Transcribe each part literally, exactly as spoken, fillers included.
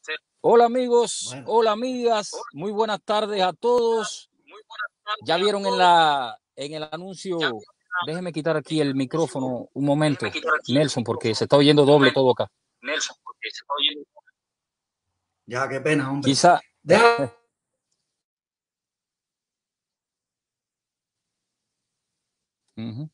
Hola amigos, Bueno. hola amigas, muy buenas tardes a todos. Ya vieron en la en el anuncio, déjeme quitar aquí el micrófono un momento, Nelson, porque se está oyendo doble todo acá. Ya, qué pena, hombre. Quizá. Deja. Uh-huh.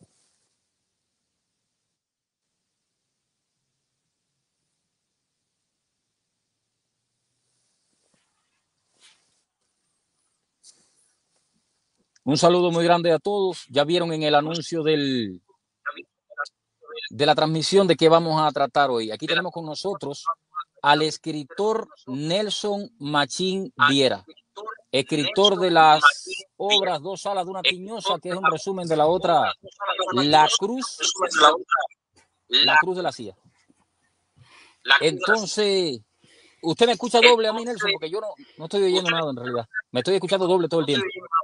Un saludo muy grande a todos. Ya vieron en el anuncio del, de la transmisión de qué vamos a tratar hoy. Aquí tenemos con nosotros al escritor Nelson Machín Viera, escritor de las obras Dos alas de una tiñosa, que es un resumen de la otra, La Cruz, La Cruz de la Silla. Entonces, usted me escucha doble a mí, Nelson, porque yo no, no estoy oyendo nada en realidad. Me estoy escuchando doble todo el tiempo.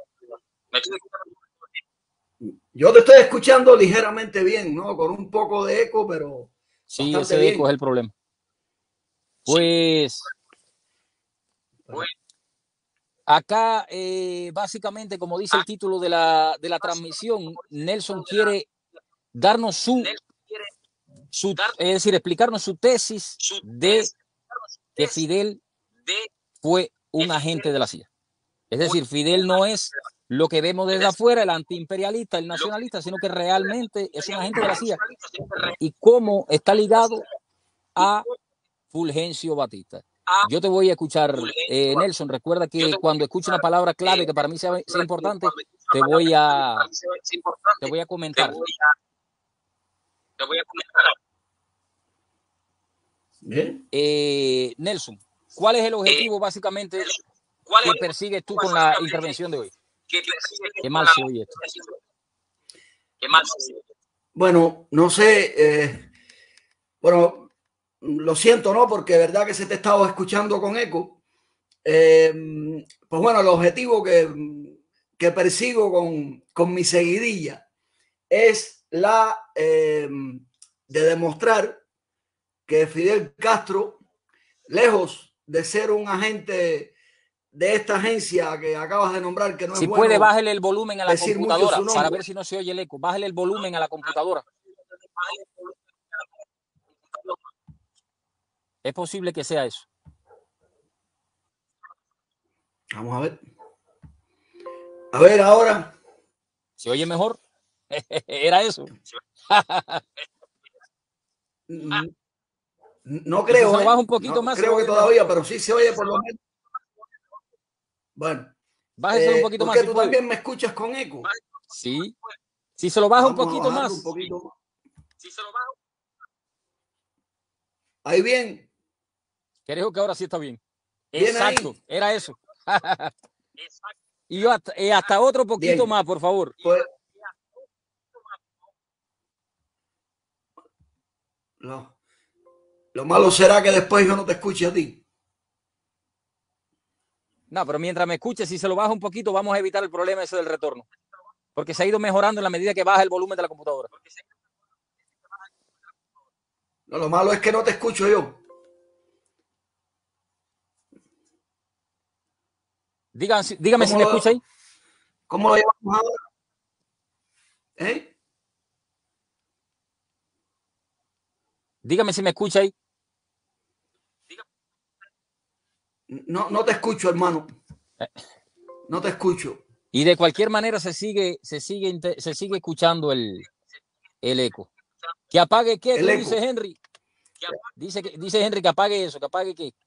Yo te estoy escuchando ligeramente bien, ¿no? Con un poco de eco, pero Sí, bastante ese bien. eco es el problema. Pues acá, eh, básicamente, como dice el título de la, de la transmisión, Nelson quiere darnos su, su, es decir, explicarnos su tesis de que Fidel fue un agente de la C I A. Es decir, Fidel no es lo que vemos desde afuera, el antiimperialista, el nacionalista, sino que realmente es un agente de la C I A y cómo está ligado a Fulgencio Batista. Yo te voy a escuchar, eh, Nelson. Recuerda que cuando escuche una palabra clave que para mí sea, sea importante, te voy a te voy a comentar. Bien. Eh, Nelson, ¿cuál es el objetivo básicamente que persigues tú con la intervención de hoy? Qué mal se oye esto. Bueno, no sé. Eh, bueno, lo siento, ¿no? Porque es verdad que se te estaba escuchando con eco. Eh, pues bueno, el objetivo que, que persigo con, con mi seguidilla es la eh, de demostrar que Fidel Castro, lejos de ser un agente de esta agencia que acabas de nombrar, que no Si es puede, bueno bájale el volumen a la decir mucho computadora su para nombre. ver si no se oye el eco. Bájale el volumen a la computadora. Es posible que sea eso. Vamos a ver. A ver ahora. ¿Se oye mejor? Era eso. No Y si creo, se lo ¿eh? baja un poquito No más, se creo va a que oír mejor. todavía, pero sí se oye por lo menos. Bueno, Bájeselo un eh, poquito ¿por más qué si tú puede. también me escuchas con eco? Sí. Si se lo baja un Vamos a poquito bajarlo un más. poquito más. Ahí bien. Creo que ahora sí está bien. Bien Exacto, ahí. era eso. Y yo hasta, eh, hasta otro poquito Bien. más, por favor. Pues lo, lo malo será que después yo no te escuche a ti. No, pero mientras me escuche, si se lo baja un poquito, vamos a evitar el problema ese del retorno. Porque se ha ido mejorando en la medida que baja el volumen de la computadora. No, lo malo es que no te escucho yo. Dígame, dígame si me lo, escucha ahí. ¿Cómo lo llevamos ahora? ¿Eh? Dígame si me escucha ahí. No, no te escucho, hermano. No te escucho. Y de cualquier manera se sigue, se sigue, se sigue escuchando el, el eco. ¿Que apague qué? El Tú eco. dices, Henry. Dice, que, dice Henry que apague eso, que apague qué.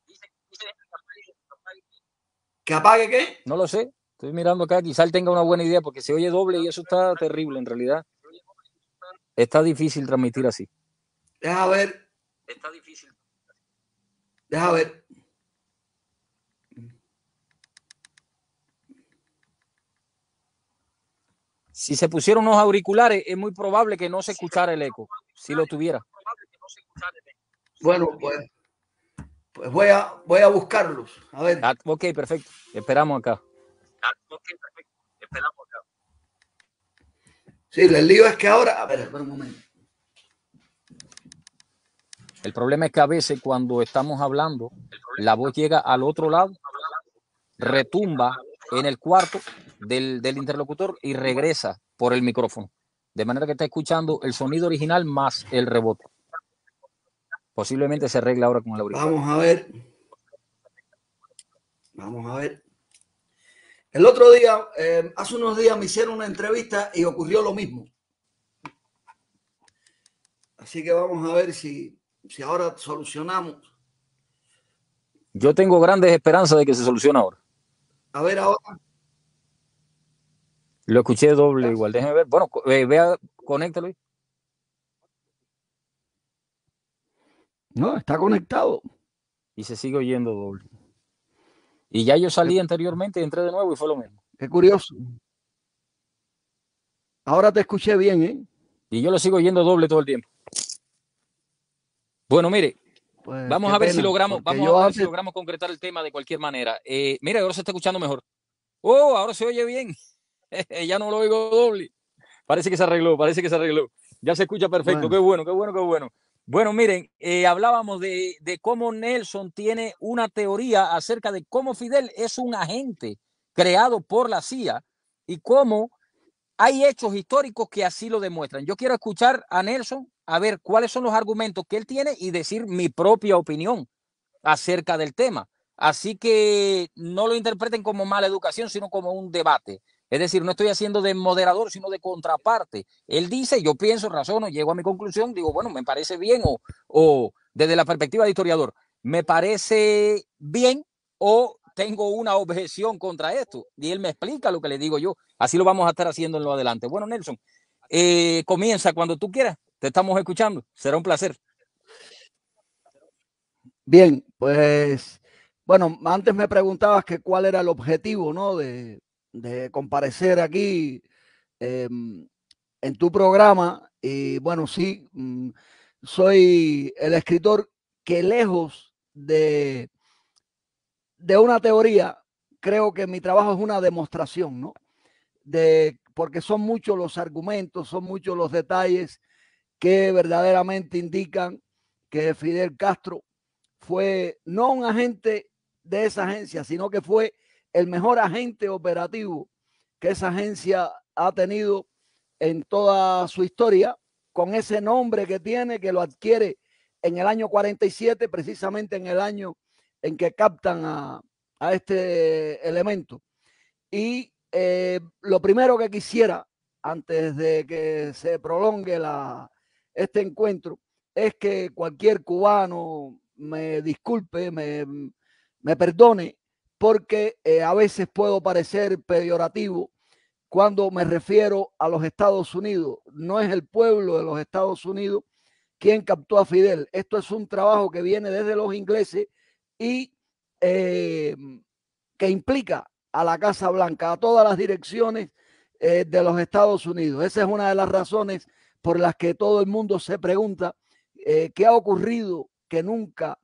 ¿Que apague qué? No lo sé. Estoy mirando acá, quizá él tenga una buena idea porque se oye doble y eso está terrible en realidad. Está difícil transmitir así. Deja ver. Está difícil. Deja ver. Si se pusieron unos auriculares, es muy probable que no se escuchara el eco, si lo tuviera. Bueno, pues, pues voy, a, voy a buscarlos. A ver. Ah, ok, perfecto. Esperamos acá. Ah, ok, perfecto. Esperamos acá. Sí, el lío es que ahora. A ver, espera un momento. El problema es que a veces cuando estamos hablando, la voz llega al otro lado, retumba en el cuarto del, del interlocutor y regresa por el micrófono. De manera que está escuchando el sonido original más el rebote. Posiblemente se arregle ahora con el auricular. Vamos a ver. Vamos a ver. El otro día, eh, hace unos días me hicieron una entrevista y ocurrió lo mismo. Así que vamos a ver si, si ahora solucionamos. Yo tengo grandes esperanzas de que se solucione ahora. A ver ahora. Lo escuché doble igual. Déjeme ver. Bueno, eh, vea, conéctalo. No, está conectado. Y se sigue oyendo doble. Y ya yo salí anteriormente, entré de nuevo y fue lo mismo. Qué curioso. Ahora te escuché bien, ¿eh? Y yo lo sigo oyendo doble todo el tiempo. Bueno, mire, pues vamos a ver pena, si logramos, vamos a ver antes... si logramos concretar el tema de cualquier manera. Eh, mira, ahora se está escuchando mejor. Oh, ahora se oye bien. Ya no lo oigo doble. Parece que se arregló, parece que se arregló. Ya se escucha perfecto. Bueno. Qué bueno, qué bueno, qué bueno. Bueno, miren, eh, hablábamos de, de cómo Nelson tiene una teoría acerca de cómo Fidel es un agente creado por la C I A y cómo hay hechos históricos que así lo demuestran. Yo quiero escuchar a Nelson a ver cuáles son los argumentos que él tiene y decir mi propia opinión acerca del tema. Así que no lo interpreten como mala educación, sino como un debate. Es decir, no estoy haciendo de moderador, sino de contraparte. Él dice, yo pienso, razono, llego a mi conclusión, digo, bueno, me parece bien o, o desde la perspectiva de historiador, me parece bien o tengo una objeción contra esto. Y él me explica lo que le digo yo. Así lo vamos a estar haciendo en lo adelante. Bueno, Nelson, eh, comienza cuando tú quieras. Te estamos escuchando. Será un placer. Bien, pues, bueno, antes me preguntabas que cuál era el objetivo, ¿no? De, de comparecer aquí eh, en tu programa. Y bueno, sí, soy el escritor que lejos de, de una teoría, creo que mi trabajo es una demostración, ¿no? De, porque son muchos los argumentos, son muchos los detalles que verdaderamente indican que Fidel Castro fue no un agente de esa agencia, sino que fue el mejor agente operativo que esa agencia ha tenido en toda su historia, con ese nombre que tiene, que lo adquiere en el año cuarenta y siete, precisamente en el año en que captan a, a este elemento. Y eh, lo primero que quisiera, antes de que se prolongue la, este encuentro, es que cualquier cubano me disculpe, me, me perdone, porque eh, a veces puedo parecer peyorativo cuando me refiero a los Estados Unidos. No es el pueblo de los Estados Unidos quien captó a Fidel. Esto es un trabajo que viene desde los ingleses y eh, que implica a la Casa Blanca, a todas las direcciones eh, de los Estados Unidos. Esa es una de las razones por las que todo el mundo se pregunta eh, qué ha ocurrido que nunca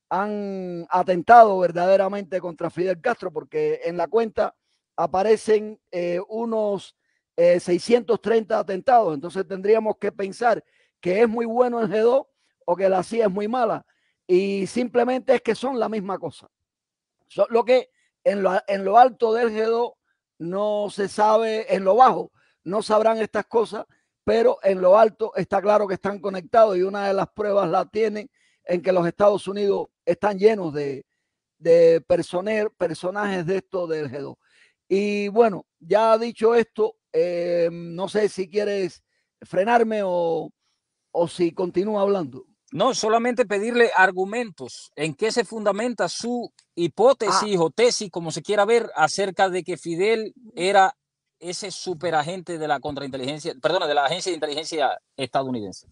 han atentado verdaderamente contra Fidel Castro, porque en la cuenta aparecen eh, unos eh, seiscientos treinta atentados. Entonces tendríamos que pensar que es muy bueno el G dos o que la C I A es muy mala. Y simplemente es que son la misma cosa. So, lo que en lo, en lo alto del G dos no se sabe, en lo bajo no sabrán estas cosas, pero en lo alto está claro que están conectados y una de las pruebas la tienen en que los Estados Unidos están llenos de, de personer, personajes de esto del G dos. Y bueno, ya dicho esto, eh, no sé si quieres frenarme o, o si continúa hablando. No, solamente pedirle argumentos en qué se fundamenta su hipótesis ah. o tesis, como se quiera ver, acerca de que Fidel era ese superagente de la contrainteligencia, perdona, de la agencia de inteligencia estadounidense.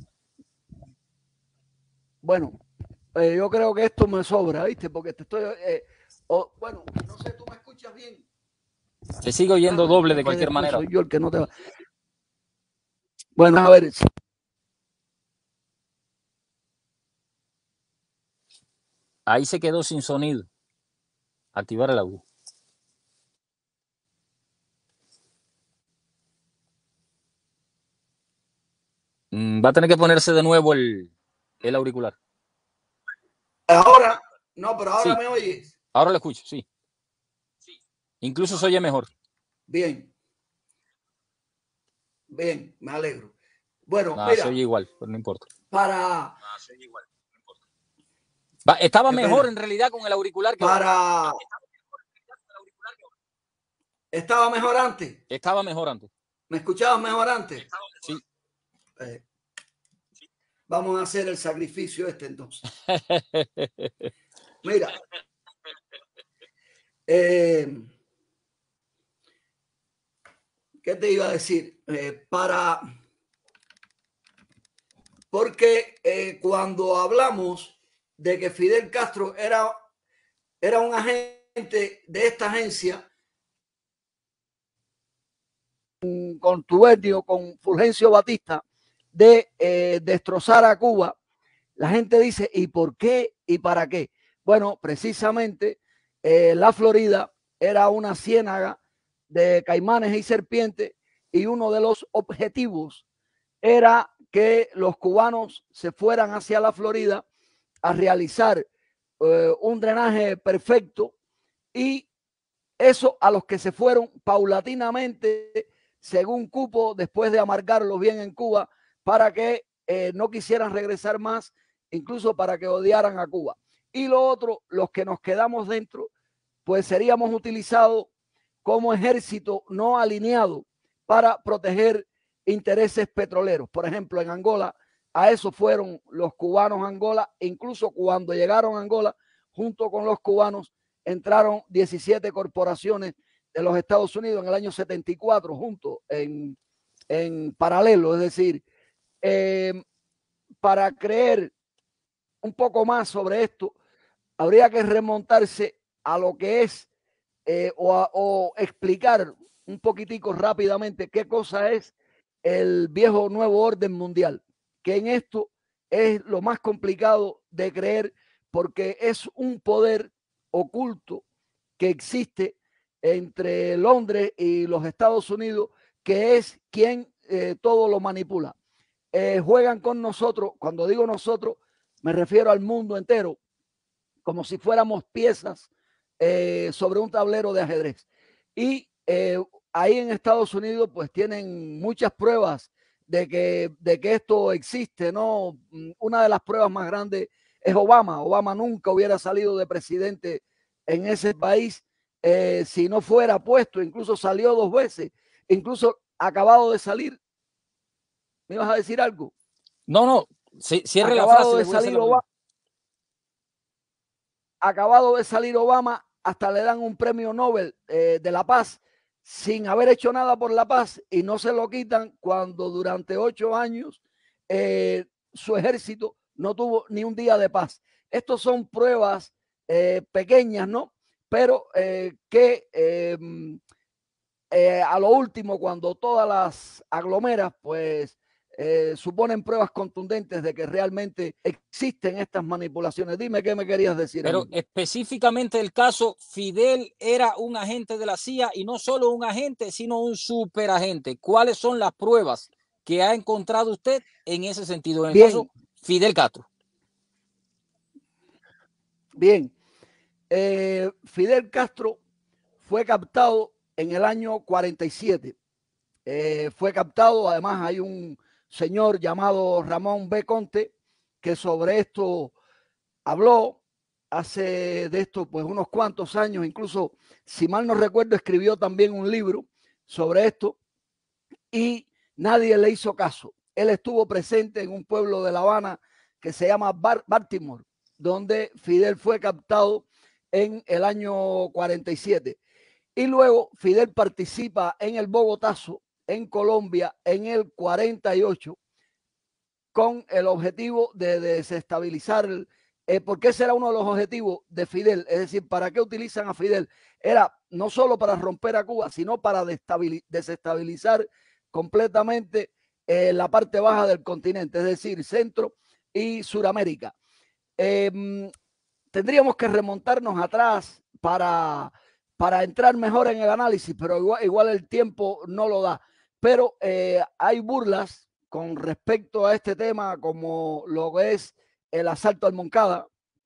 Bueno, eh, yo creo que esto me sobra, ¿viste? Porque te estoy, eh, oh, bueno, no sé, ¿tú me escuchas bien? Te sigo oyendo ah, doble de cualquier manera. Soy yo el que no te va. Bueno, a ver. Ahí se quedó sin sonido. Activar el audio. Va a tener que ponerse de nuevo el, el auricular. Ahora, no, pero ahora Sí, me oyes. ahora lo escucho, sí. Incluso se oye mejor. Bien, bien, me alegro. Bueno, Nada, se oye mira, igual, pero no importa. para, Va, estaba qué mejor pena, en realidad con el auricular que ahora. para, estaba mejor antes. Estaba mejor antes. ¿Me escuchabas mejor antes? Sí. Eh, vamos a hacer el sacrificio este entonces. Mira, eh, ¿qué te iba a decir? Eh, para, porque eh, cuando hablamos de que Fidel Castro era, era un agente de esta agencia, con Tubernio, con Fulgencio Batista, de eh, destrozar a Cuba, la gente dice, ¿y por qué y para qué? Bueno, precisamente eh, la Florida era una ciénaga de caimanes y serpientes y uno de los objetivos era que los cubanos se fueran hacia la Florida a realizar eh, un drenaje perfecto y eso a los que se fueron paulatinamente según cupo después de amargarlos bien en Cuba para que eh, no quisieran regresar más, incluso para que odiaran a Cuba. Y lo otro, los que nos quedamos dentro, pues seríamos utilizados como ejército no alineado para proteger intereses petroleros. Por ejemplo, en Angola, a eso fueron los cubanos a Angola, incluso cuando llegaron a Angola, junto con los cubanos, entraron diecisiete corporaciones de los Estados Unidos en el año setenta y cuatro, juntos, en, en paralelo, es decir, eh, para creer un poco más sobre esto, habría que remontarse a lo que es eh, o, a, o explicar un poquitico rápidamente qué cosa es el viejo nuevo orden mundial, que en esto es lo más complicado de creer porque es un poder oculto que existe entre Londres y los Estados Unidos, que es quien eh, todo lo manipula. Eh, juegan con nosotros, cuando digo nosotros, me refiero al mundo entero, como si fuéramos piezas eh, sobre un tablero de ajedrez. Y eh, ahí en Estados Unidos pues tienen muchas pruebas de que, de que esto existe, ¿no? Una de las pruebas más grandes es Obama. Obama nunca hubiera salido de presidente en ese país eh, si no fuera puesto, incluso salió dos veces, incluso acabado de salir. ¿Me ibas a decir algo? No, no, cierre la frase, Acabado le de voy a hacer salir la Obama, pregunta. acabado de salir Obama, hasta le dan un premio Nobel eh, de la paz sin haber hecho nada por la paz y no se lo quitan cuando durante ocho años eh, su ejército no tuvo ni un día de paz. Estos son pruebas eh, pequeñas, ¿no? Pero eh, que eh, eh, a lo último, cuando todas las aglomeras, pues eh, suponen pruebas contundentes de que realmente existen estas manipulaciones. Dime qué me querías decir, Pero amigo. específicamente el caso, Fidel era un agente de la C I A y no solo un agente, sino un superagente. ¿Cuáles son las pruebas que ha encontrado usted en ese sentido? En el Bien, caso Fidel Castro. bien. Eh, Fidel Castro fue captado en el año cuarenta y siete. Eh, fue captado, además hay un señor llamado Ramón B. Conte que sobre esto habló hace de esto pues unos cuantos años, incluso si mal no recuerdo escribió también un libro sobre esto y nadie le hizo caso. Él estuvo presente en un pueblo de La Habana que se llama Bar Baltimore, donde Fidel fue captado en el año cuarenta y siete. Y luego Fidel participa en el Bogotazo en Colombia en el cuarenta y ocho con el objetivo de desestabilizar, eh, porque ese era uno de los objetivos de Fidel, es decir, ¿para qué utilizan a Fidel? Era no solo para romper a Cuba, sino para desestabilizar completamente eh, la parte baja del continente, es decir, Centro y Suramérica. Eh, tendríamos que remontarnos atrás para, para entrar mejor en el análisis, pero igual, igual el tiempo no lo da. Pero eh, hay burlas con respecto a este tema, como lo que es el asalto al Moncada,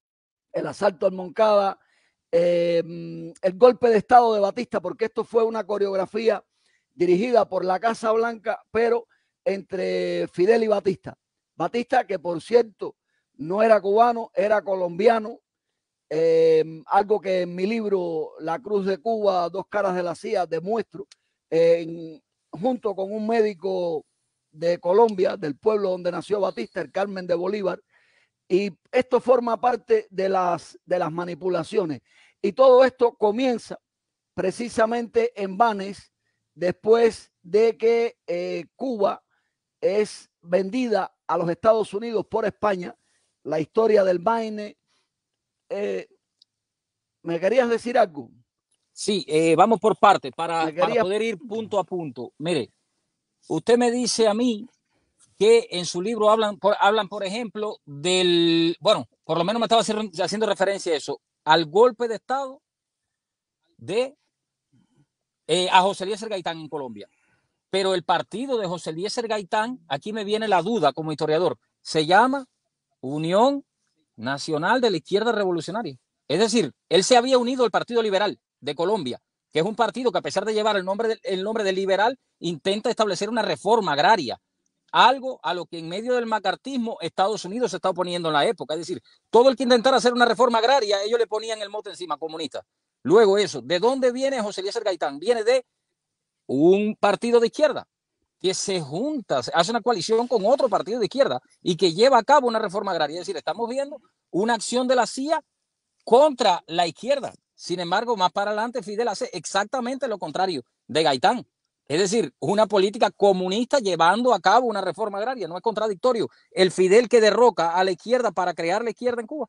el asalto al Moncada, eh, el golpe de Estado de Batista, porque esto fue una coreografía dirigida por la Casa Blanca, pero entre Fidel y Batista. Batista, que por cierto no era cubano, era colombiano, eh, algo que en mi libro La Cruz de Cuba, Dos Caras de la C I A demuestro, eh, junto con un médico de Colombia, del pueblo donde nació Batista, el Carmen de Bolívar, y esto forma parte de las, de las manipulaciones. Y todo esto comienza precisamente en Banes, después de que eh, Cuba es vendida a los Estados Unidos por España. La historia del Maine. Eh, ¿Me querías decir algo? Sí, eh, vamos por partes para, para querías... poder ir punto a punto. Mire, usted me dice a mí que en su libro hablan, por, hablan, por ejemplo, del, bueno, por lo menos me estaba haciendo referencia a eso, al golpe de Estado de eh, a José Eliezer Gaitán en Colombia. Pero el partido de José Eliezer Gaitán, aquí me viene la duda como historiador, se llama Unión Nacional de la Izquierda Revolucionaria. Es decir, él se había unido al Partido Liberal de Colombia, que es un partido que a pesar de llevar el nombre de, el nombre de liberal, intenta establecer una reforma agraria, algo a lo que en medio del macartismo Estados Unidos se está oponiendo en la época. Es decir, todo el que intentara hacer una reforma agraria, ellos le ponían el mote encima, comunista. Luego eso, ¿de dónde viene José Eliezer Gaitán? Viene de un partido de izquierda que se junta, hace una coalición con otro partido de izquierda y que lleva a cabo una reforma agraria. Es decir, estamos viendo una acción de la C I A contra la izquierda. Sin embargo, más para adelante Fidel hace exactamente lo contrario de Gaitán. Es decir, una política comunista llevando a cabo una reforma agraria. No es contradictorio el Fidel que derroca a la izquierda para crear la izquierda en Cuba.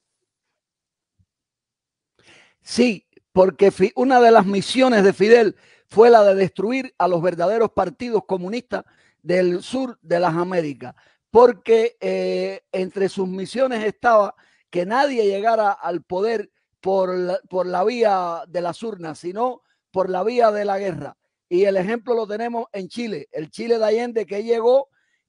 Sí, porque una de las misiones de Fidel fue la de destruir a los verdaderos partidos comunistas del sur de las Américas, porque eh, entre sus misiones estaba que nadie llegara al poder por la, por la vía de las urnas, sino por la vía de la guerra. Y el ejemplo lo tenemos en Chile, el Chile de Allende, que llegó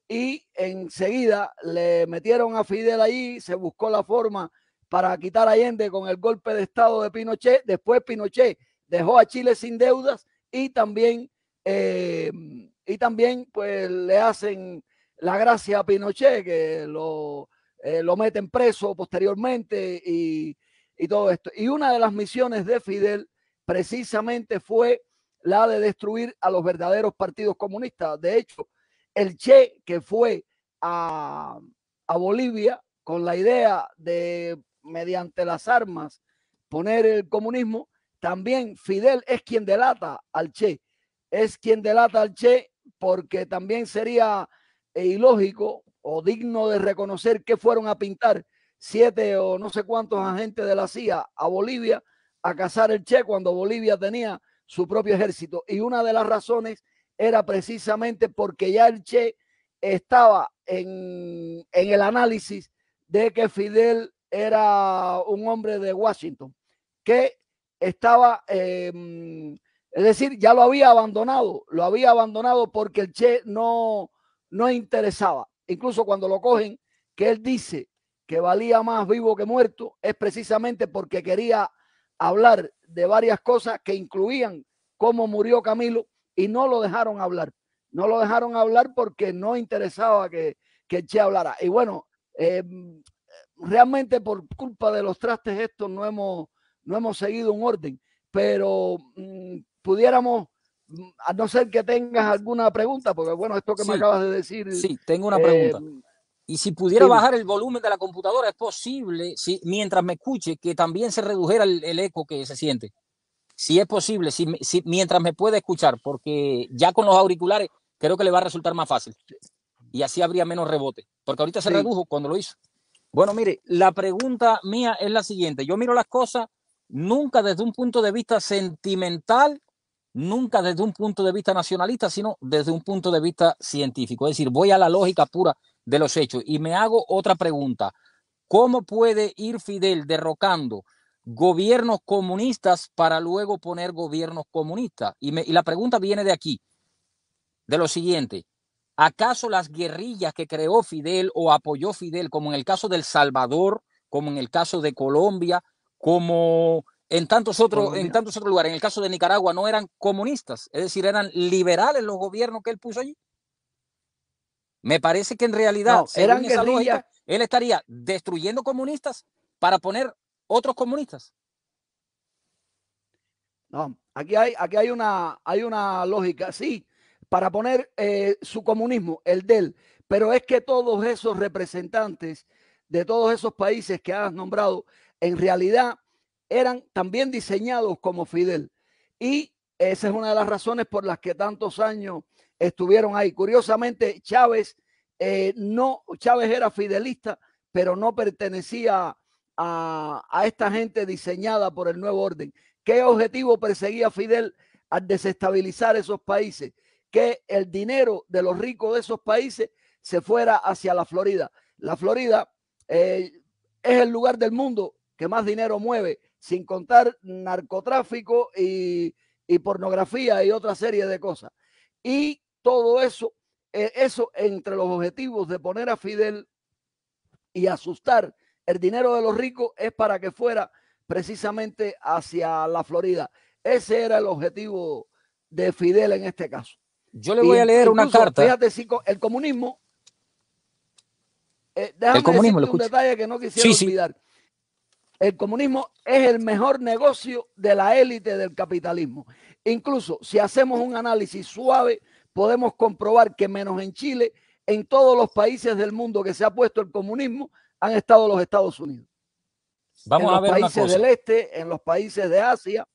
y enseguida le metieron a Fidel allí, se buscó la forma para quitar a Allende con el golpe de Estado de Pinochet. Después Pinochet dejó a Chile sin deudas y también, eh, y también pues le hacen la gracia a Pinochet, que lo, eh, lo meten preso posteriormente y, y todo esto. Y una de las misiones de Fidel precisamente fue la de destruir a los verdaderos partidos comunistas. De hecho, el Che, que fue a, a Bolivia con la idea de mediante las armas poner el comunismo, también Fidel es quien delata al Che, es quien delata al Che porque también sería ilógico o digno de reconocer que fueron a pintar siete o no sé cuántos agentes de la C I A a Bolivia a cazar el Che cuando Bolivia tenía su propio ejército. Y una de las razones era precisamente porque ya el Che estaba en, en el análisis de que Fidel era un hombre de Washington, que estaba, eh, es decir, ya lo había abandonado, lo había abandonado porque el Che no, no interesaba. Incluso cuando lo cogen, que él dice que valía más vivo que muerto, es precisamente porque quería hablar de varias cosas que incluían cómo murió Camilo y no lo dejaron hablar. No lo dejaron hablar porque no interesaba que, que el Che hablara. Y bueno, eh, realmente por culpa de los trastes estos no hemos, no hemos seguido un orden, pero mmm, pudiéramos, a no ser que tengas alguna pregunta, porque bueno, esto que sí, me acabas de decir. Sí, tengo una pregunta. Eh, y si pudiera dime. bajar el volumen de la computadora, es posible, si, mientras me escuche, que también se redujera el, el eco que se siente. Si es posible, si, si, mientras me puede escuchar, porque ya con los auriculares creo que le va a resultar más fácil. Y así habría menos rebote, porque ahorita se sí. redujo cuando lo hizo. Bueno, mire, la pregunta mía es la siguiente. Yo miro las cosas nunca desde un punto de vista sentimental, nunca desde un punto de vista nacionalista, sino desde un punto de vista científico. Es decir, voy a la lógica pura de los hechos y me hago otra pregunta. ¿Cómo puede ir Fidel derrocando gobiernos comunistas para luego poner gobiernos comunistas? Y, me, y la pregunta viene de aquí, de lo siguiente. ¿Acaso las guerrillas que creó Fidel o apoyó Fidel, como en el caso del Salvador, como en el caso de Colombia, como en tantos otros, Colombia. en tantos otros lugares. En el caso de Nicaragua no eran comunistas, es decir, eran liberales los gobiernos que él puso allí. Me parece que en realidad, No, según eran esa guerrillas. lógica, él estaría destruyendo comunistas para poner otros comunistas. No, aquí hay, aquí hay una, hay una lógica, sí, para poner eh, su comunismo, el de él, pero es que todos esos representantes de todos esos países que has nombrado, en realidad eran también diseñados como Fidel. Y esa es una de las razones por las que tantos años estuvieron ahí. Curiosamente, Chávez eh, no, Chávez era fidelista, pero no pertenecía a, a esta gente diseñada por el nuevo orden. ¿Qué objetivo perseguía Fidel al desestabilizar esos países? Que el dinero de los ricos de esos países se fuera hacia la Florida. La Florida eh, es el lugar del mundo que más dinero mueve, sin contar narcotráfico y, y pornografía y otra serie de cosas. Y todo eso, eh, eso entre los objetivos de poner a Fidel y asustar el dinero de los ricos es para que fuera precisamente hacia la Florida. Ese era el objetivo de Fidel en este caso. Yo le Y voy a leer una incluso, carta. fíjate, si el comunismo, eh, El déjame comunismo, lo decirte un escucho. detalle que no quisiera Sí, sí. olvidar. El comunismo es el mejor negocio de la élite del capitalismo. Incluso si hacemos un análisis suave, podemos comprobar que menos en Chile, en todos los países del mundo que se ha puesto el comunismo, han estado los Estados Unidos. En Vamos a los ver una países del cosa. este, en los países de Asia.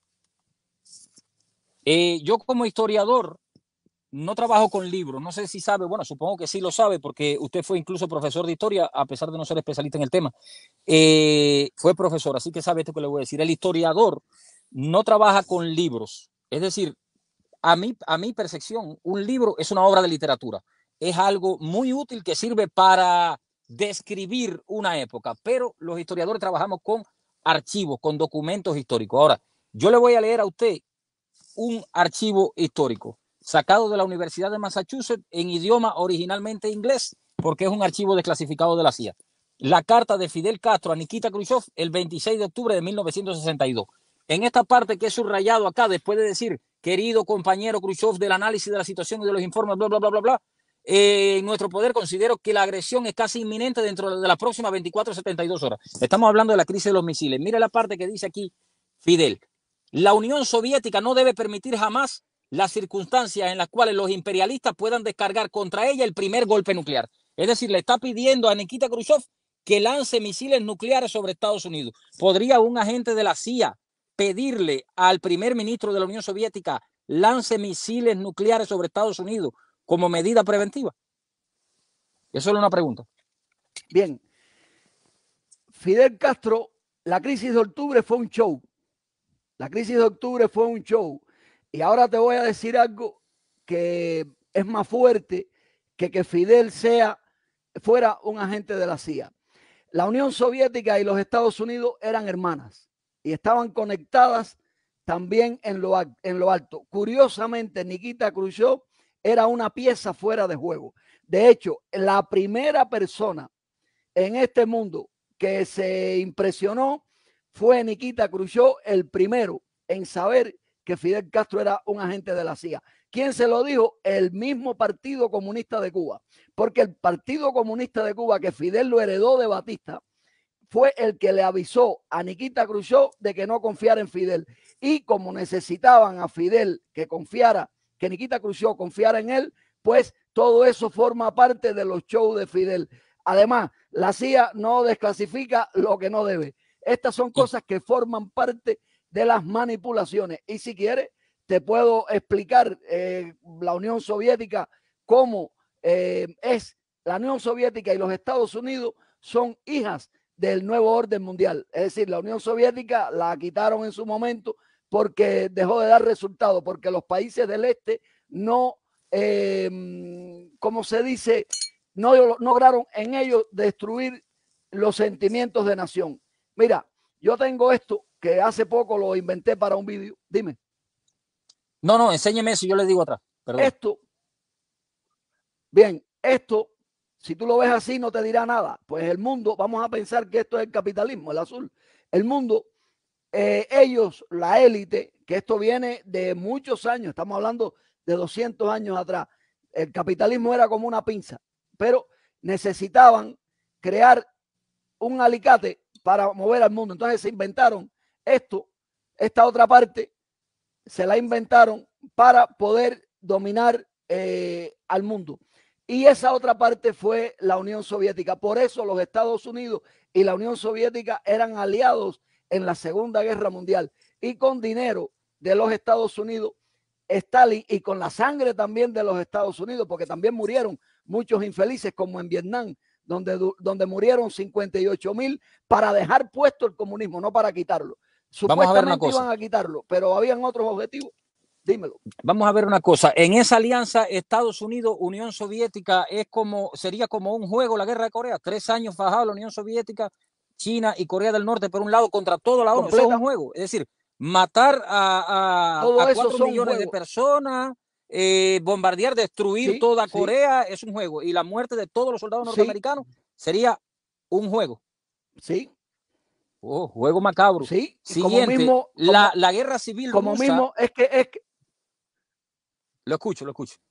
Eh, yo como historiador no trabajo con libros, no sé si sabe, bueno, supongo que sí lo sabe porque usted fue incluso profesor de historia, a pesar de no ser especialista en el tema. Eh, fue profesor, así que sabe esto que le voy a decir. El historiador no trabaja con libros, es decir, a mi, a mi percepción, un libro es una obra de literatura, es algo muy útil que sirve para describir una época, pero los historiadores trabajamos con archivos, con documentos históricos. Ahora, yo le voy a leer a usted un archivo histórico sacado de la Universidad de Massachusetts en idioma originalmente inglés, porque es un archivo desclasificado de la C I A. La carta de Fidel Castro a Nikita Khrushchev el veintiséis de octubre de mil novecientos sesenta y dos. En esta parte que he subrayado acá, después de decir, querido compañero Khrushchev, del análisis de la situación y de los informes, bla, bla, bla, bla, bla, eh, en nuestro poder considero que la agresión es casi inminente dentro de las próximas veinticuatro a setenta y dos horas. Estamos hablando de la crisis de los misiles. Mira la parte que dice aquí Fidel. La Unión Soviética no debe permitir jamás las circunstancias en las cuales los imperialistas puedan descargar contra ella el primer golpe nuclear. Es decir, le está pidiendo a Nikita Khrushchev que lance misiles nucleares sobre Estados Unidos. ¿Podría un agente de la C I A pedirle al primer ministro de la Unión Soviética lance misiles nucleares sobre Estados Unidos como medida preventiva? Eso es solo una pregunta. Bien, Fidel Castro, la crisis de octubre fue un show. La crisis de octubre fue un show. Y ahora te voy a decir algo que es más fuerte que que Fidel sea, fuera un agente de la C I A. La Unión Soviética y los Estados Unidos eran hermanas y estaban conectadas también en lo, en lo alto. Curiosamente, Nikita Khrushchev era una pieza fuera de juego. De hecho, la primera persona en este mundo que se impresionó fue Nikita Khrushchev, el primero en saber que Fidel Castro era un agente de la C I A. ¿Quién se lo dijo? El mismo Partido Comunista de Cuba, porque el Partido Comunista de Cuba, que Fidel lo heredó de Batista, fue el que le avisó a Nikita Khrushchev de que no confiara en Fidel. Y como necesitaban a Fidel que confiara, que Nikita Khrushchev confiara en él, pues todo eso forma parte de los shows de Fidel. Además, la C I A no desclasifica lo que no debe. Estas son cosas que forman parte de las manipulaciones. Y si quieres, te puedo explicar eh, la Unión Soviética, cómo eh, es la Unión Soviética y los Estados Unidos son hijas del nuevo orden mundial. Es decir, la Unión Soviética la quitaron en su momento porque dejó de dar resultados, porque los países del este no, eh, como se dice, no, no lograron en ellos destruir los sentimientos de nación. Mira, yo tengo esto que hace poco lo inventé para un vídeo. Dime. No, no, enséñeme eso, yo le digo atrás. Perdón. Esto, bien, esto Si tú lo ves así, no te dirá nada. Pues el mundo, vamos a pensar que esto es el capitalismo, el azul. El mundo, eh, ellos, la élite, que esto viene de muchos años, estamos hablando de doscientos años atrás. El capitalismo era como una pinza, pero necesitaban crear un alicate para mover al mundo. Entonces se inventaron esto, esta otra parte, se la inventaron para poder dominar eh, al mundo. Y esa otra parte fue la Unión Soviética. Por eso los Estados Unidos y la Unión Soviética eran aliados en la Segunda Guerra Mundial. Y con dinero de los Estados Unidos, Stalin, y con la sangre también de los Estados Unidos, porque también murieron muchos infelices, como en Vietnam, donde, donde murieron cincuenta y ocho mil para dejar puesto el comunismo, no para quitarlo. Supuestamente iban a quitarlo, pero habían otros objetivos. Dímelo. Vamos a ver una cosa. En esa alianza Estados Unidos, Unión Soviética, es como, sería como un juego la guerra de Corea. Tres años fajado la Unión Soviética, China y Corea del Norte por un lado contra toda la ONU. Eso es un juego. Es decir, matar a, a, a cuatro millones de personas, eh, bombardear, destruir sí, toda sí. Corea, es un juego. Y la muerte de todos los soldados norteamericanos sí. sería un juego. Sí. Oh, juego macabro. Sí. Siguiente, como mismo, la, como, la guerra civil como rusa. Mismo, es que, es que Lo escucho, lo escucho.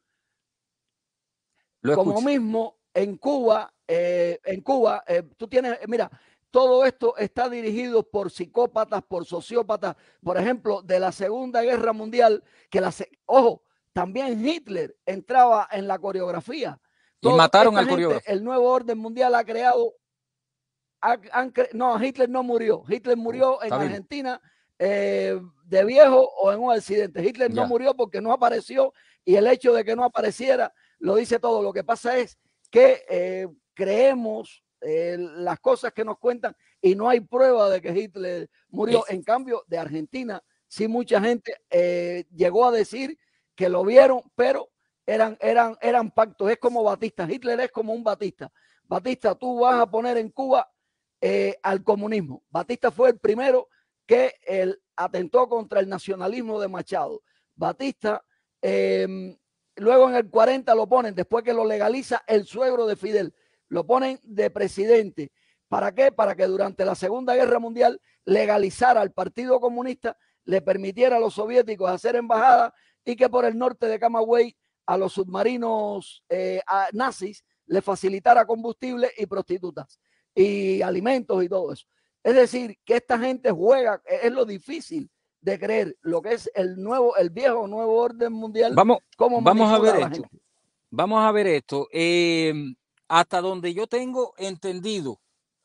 Lo como escucho. mismo en Cuba, eh, en Cuba, eh, tú tienes, mira, todo esto está dirigido por psicópatas, por sociópatas, por ejemplo, de la Segunda Guerra Mundial, que la, ojo, también Hitler entraba en la coreografía. Todo, y mataron al coreógrafo. El nuevo orden mundial ha creado, ha, han, no, Hitler no murió, Hitler murió oh, en Argentina eh, de viejo o en un accidente. Hitler ya. no murió porque no apareció, y el hecho de que no apareciera lo dice todo. Lo que pasa es que eh, creemos eh, las cosas que nos cuentan y no hay prueba de que Hitler murió. Es. En cambio, de Argentina, sí mucha gente eh, llegó a decir que lo vieron, pero eran, eran, eran pactos. Es como Batista. Hitler es como un Batista. Batista, tú vas a poner en Cuba eh, al comunismo. Batista fue el primero que él atentó contra el nacionalismo de Machado. Batista, eh, luego en el cuarenta lo ponen, después que lo legaliza el suegro de Fidel, lo ponen de presidente. ¿Para qué? Para que durante la Segunda Guerra Mundial legalizara al Partido Comunista, le permitiera a los soviéticos hacer embajadas y que por el norte de Camagüey a los submarinos eh, a nazis le facilitara combustible y prostitutas y alimentos y todo eso. Es decir, que esta gente juega, es lo difícil de creer lo que es el nuevo, el viejo nuevo orden mundial. Vamos, vamos a ver a esto. Gente. Vamos a ver esto. Eh, hasta donde yo tengo entendido,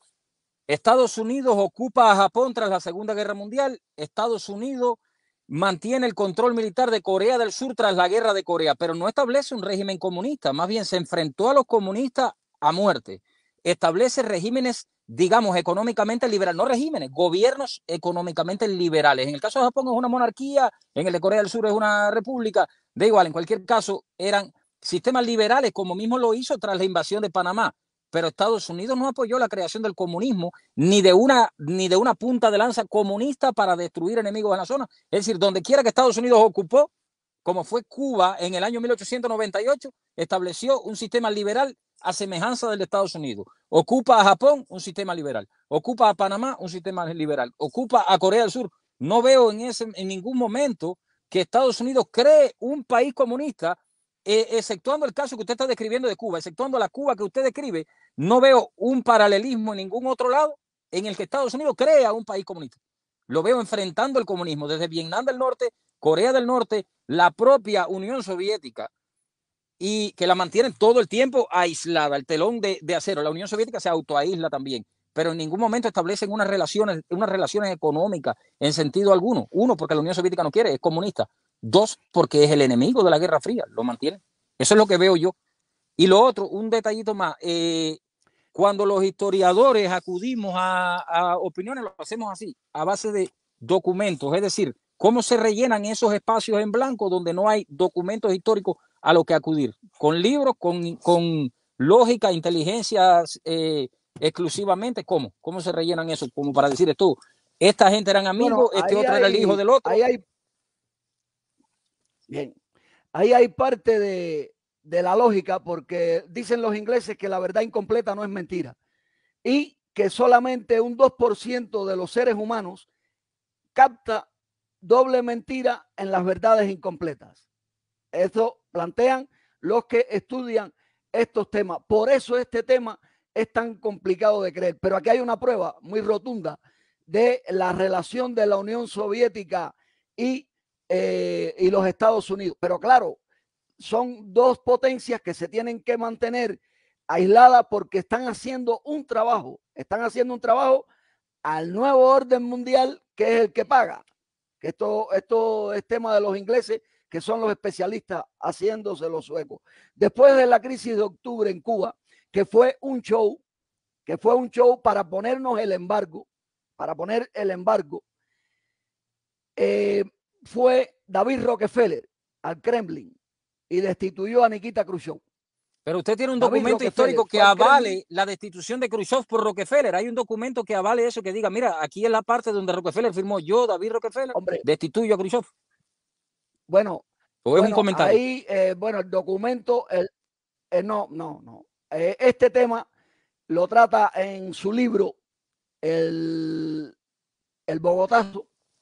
Estados Unidos ocupa a Japón tras la Segunda Guerra Mundial. Estados Unidos mantiene el control militar de Corea del Sur tras la Guerra de Corea, pero no establece un régimen comunista. Más bien se enfrentó a los comunistas a muerte. Establece regímenes, digamos, económicamente liberales, no regímenes, gobiernos económicamente liberales. En el caso de Japón es una monarquía, en el de Corea del Sur es una república, da igual, en cualquier caso eran sistemas liberales, como mismo lo hizo tras la invasión de Panamá. Pero Estados Unidos no apoyó la creación del comunismo, ni de una, ni de una punta de lanza comunista para destruir enemigos en la zona. Es decir, donde quiera que Estados Unidos ocupó, como fue Cuba en el año mil ochocientos noventa y ocho, estableció un sistema liberal a semejanza del de Estados Unidos. Ocupa a Japón, un sistema liberal. Ocupa a Panamá, un sistema liberal. Ocupa a Corea del Sur. No veo en, ese, en ningún momento que Estados Unidos cree un país comunista, eh, exceptuando el caso que usted está describiendo de Cuba, exceptuando la Cuba que usted describe. No veo un paralelismo en ningún otro lado en el que Estados Unidos crea un país comunista. Lo veo enfrentando el comunismo desde Vietnam del Norte, Corea del Norte, la propia Unión Soviética, y que la mantienen todo el tiempo aislada, el telón de, de acero. La Unión Soviética se autoaísla también, pero en ningún momento establecen unas relaciones, unas relaciones económicas en sentido alguno. Uno, porque la Unión Soviética no quiere, es comunista. Dos, porque es el enemigo de la Guerra Fría, lo mantienen. Eso es lo que veo yo. Y lo otro, un detallito más, eh, cuando los historiadores acudimos a, a opiniones, lo hacemos así, a base de documentos, es decir, cómo se rellenan esos espacios en blanco donde no hay documentos históricos a lo que acudir, con libros, con, con lógica, inteligencia eh, exclusivamente. ¿Cómo? ¿Cómo se rellenan eso? Como para decir esto, esta gente eran amigos, bueno, este otro hay, era el hijo del otro. Ahí hay, bien, ahí hay parte de, de la lógica, porque dicen los ingleses que la verdad incompleta no es mentira y que solamente un dos por ciento de los seres humanos capta doble mentira en las verdades incompletas. Eso plantean los que estudian estos temas. Por eso este tema es tan complicado de creer. Pero aquí hay una prueba muy rotunda de la relación de la Unión Soviética y, eh, y los Estados Unidos. Pero claro, son dos potencias que se tienen que mantener aisladas porque están haciendo un trabajo, están haciendo un trabajo al nuevo orden mundial, que es el que paga. Que esto, esto es tema de los ingleses, que son los especialistas haciéndose los suecos. Después de la crisis de octubre en Cuba, que fue un show, que fue un show para ponernos el embargo, para poner el embargo, eh, fue David Rockefeller al Kremlin y destituyó a Nikita Khrushchev. Pero usted tiene un David documento Rockefeller histórico que avale la destitución de Khrushchev por Rockefeller. Hay un documento que avale eso, que diga, mira, aquí es la parte donde Rockefeller firmó, yo, David Rockefeller, Hombre, destituyo a Khrushchev. Bueno, ¿O es bueno un comentario? Ahí, eh, bueno, el documento, el, eh, no, no, no. Eh, este tema lo trata en su libro, el, el Bogotazo,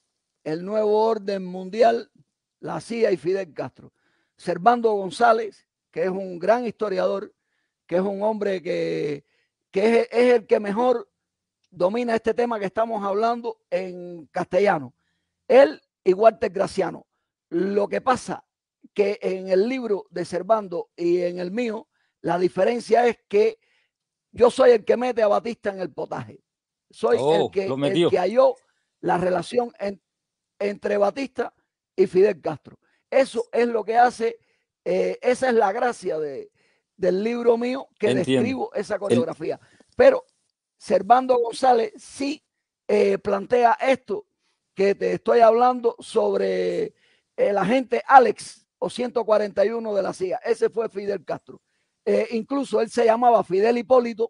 el nuevo orden mundial, la C I A y Fidel Castro. Servando González, que es un gran historiador, que es un hombre que, que es, es el que mejor domina este tema que estamos hablando en castellano. Él y Walter Graciano. Lo que pasa que en el libro de Servando y en el mío, la diferencia es que yo soy el que mete a Batista en el potaje. Soy oh, el, que, el que halló la relación en, entre Batista y Fidel Castro. Eso es lo que hace, eh, esa es la gracia de, del libro mío, que Entiendo. describo esa coreografía. El... Pero Servando González sí eh, plantea esto que te estoy hablando sobre el agente Alex o ciento cuarenta y uno de la C I A. Ese fue Fidel Castro. Eh, incluso él se llamaba Fidel Hipólito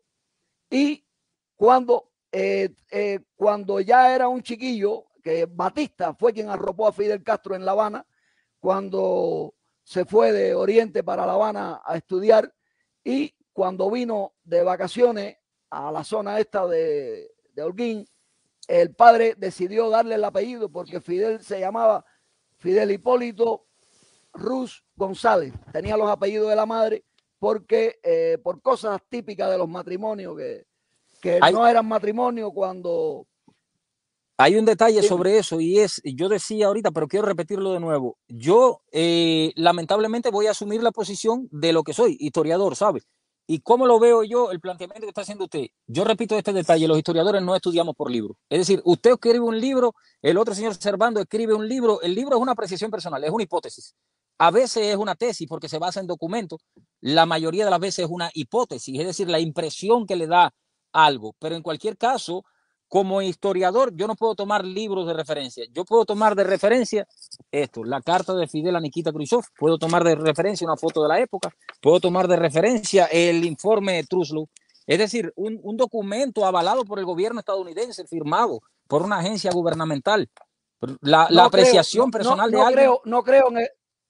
y cuando, eh, eh, cuando ya era un chiquillo, que Batista fue quien arropó a Fidel Castro en La Habana, cuando se fue de Oriente para La Habana a estudiar y cuando vino de vacaciones a la zona esta de, de Holguín, el padre decidió darle el apellido porque Fidel se llamaba Fidel Hipólito Ruz González. Tenía los apellidos de la madre porque eh, por cosas típicas de los matrimonios que, que hay, no eran matrimonio cuando... Hay un detalle sí. sobre eso y es, yo decía ahorita, pero quiero repetirlo de nuevo. Yo eh, lamentablemente voy a asumir la posición de lo que soy, historiador, ¿sabe? ¿Y cómo lo veo yo el planteamiento que está haciendo usted? Yo repito este detalle, los historiadores no estudiamos por libro. Es decir, usted escribe un libro, el otro señor Servando escribe un libro, el libro es una apreciación personal, es una hipótesis. A veces es una tesis porque se basa en documentos, la mayoría de las veces es una hipótesis, es decir, la impresión que le da algo. Pero en cualquier caso, como historiador, yo no puedo tomar libros de referencia. Yo puedo tomar de referencia esto, la carta de Fidel a Nikita Khrushchev, puedo tomar de referencia una foto de la época, puedo tomar de referencia el informe de Truslow, es decir, un, un documento avalado por el gobierno estadounidense, firmado por una agencia gubernamental. La, no la apreciación creo, no, personal no, de no alguien. Creo, no creo en el,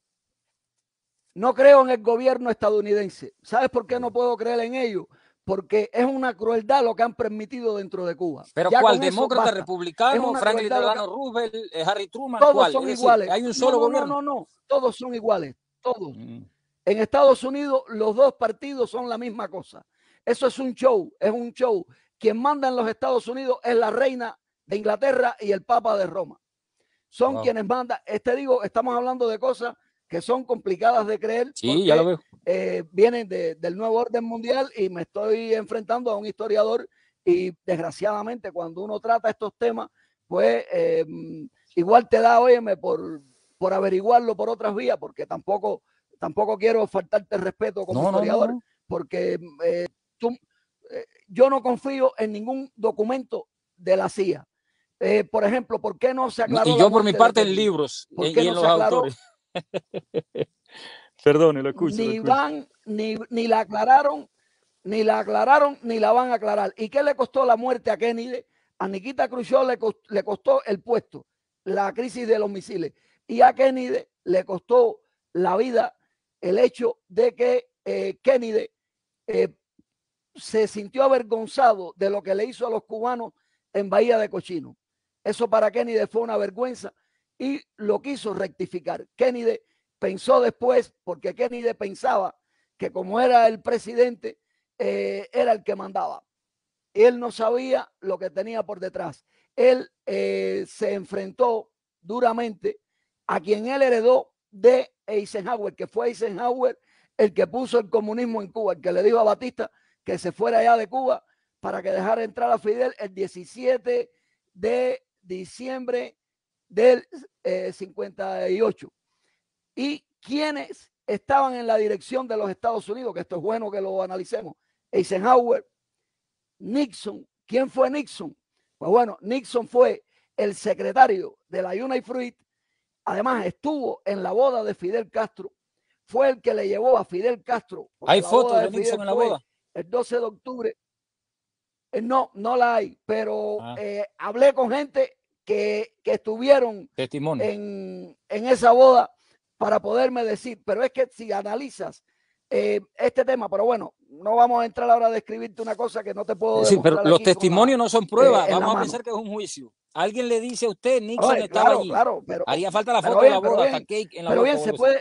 no creo en el gobierno estadounidense. ¿Sabes por qué no puedo creer en ello? Porque es una crueldad lo que han permitido dentro de Cuba. ¿Pero ya cuál? ¿Demócrata, republicano, Franklin Delano que... Roosevelt, Harry Truman? Todos ¿Cuál? son es iguales. Decir, ¿hay un solo no, no, gobierno? No, no, no. Todos son iguales. Todos. Mm. En Estados Unidos los dos partidos son la misma cosa. Eso es un show, es un show. Quien manda en los Estados Unidos es la reina de Inglaterra y el Papa de Roma. Son wow. quienes mandan. Este digo, estamos hablando de cosas que son complicadas de creer sí, porque ya lo veo. Eh, vienen de, del nuevo orden mundial y me estoy enfrentando a un historiador y desgraciadamente cuando uno trata estos temas, pues eh, igual te da, óyeme, por, por averiguarlo por otras vías, porque tampoco, tampoco quiero faltarte respeto como no, historiador, no, no, no. porque eh, tú, eh, yo no confío en ningún documento de la C I A. Eh, por ejemplo, ¿por qué no se aclaró? Y yo por mi parte en libros ¿Por y qué en no los se aclaró? autores. Perdone, lo escucho. Ni lo escucho. van, ni, ni la aclararon, ni la aclararon, ni la van a aclarar. ¿Y qué le costó la muerte a Kennedy? A Nikita Khrushchev le costó, le costó el puesto, la crisis de los misiles. Y a Kennedy le costó la vida el hecho de que eh, Kennedy eh, se sintió avergonzado de lo que le hizo a los cubanos en Bahía de Cochino. Eso para Kennedy fue una vergüenza y lo quiso rectificar. Kennedy pensó después, porque Kennedy pensaba que como era el presidente, eh, era el que mandaba. Él no sabía lo que tenía por detrás. Él eh, se enfrentó duramente a quien él heredó de Eisenhower, que fue Eisenhower el que puso el comunismo en Cuba, el que le dijo a Batista que se fuera allá de Cuba para que dejara entrar a Fidel el diecisiete de diciembre del eh, cincuenta y ocho. ¿Y quiénes estaban en la dirección de los Estados Unidos? Que esto es bueno que lo analicemos. Eisenhower, Nixon. ¿Quién fue Nixon? Pues bueno, Nixon fue el secretario de la United Fruit. Además, estuvo en la boda de Fidel Castro. Fue el que le llevó a Fidel Castro. ¿Hay fotos de, de Nixon en la boda? El doce de octubre. No, no la hay, pero ah. eh, hablé con gente que, que estuvieron en, en esa boda para poderme decir. Pero es que si analizas eh, este tema, pero bueno, no vamos a entrar ahora a describirte una cosa que no te puedo decir. Sí, pero los testimonios la, no son pruebas. Eh, vamos a pensar que es un juicio. Alguien le dice a usted, Nixon Oye, estaba claro, allí. Claro, pero, haría falta la foto bien, de la boda, bien, hasta cake en la pero boda. Pero bien, se puede,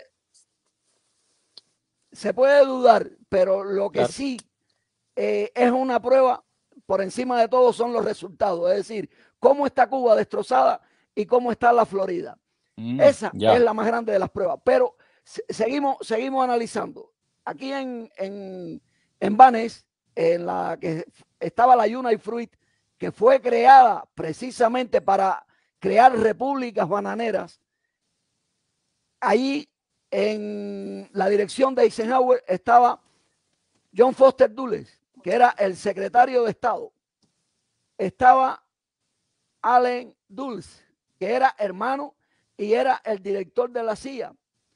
se puede dudar, pero lo que claro. sí eh, es una prueba por encima de todo son los resultados. Es decir, cómo está Cuba destrozada y cómo está la Florida. Mm, Esa ya. es la más grande de las pruebas. Pero seguimos, seguimos analizando. Aquí en, en, en Banes, en la que estaba la United Fruit, que fue creada precisamente para crear repúblicas bananeras. Ahí en la dirección de Eisenhower estaba John Foster Dulles, que era el secretario de Estado. Estaba Allen Dulles, que era hermano y era el director de la C I A.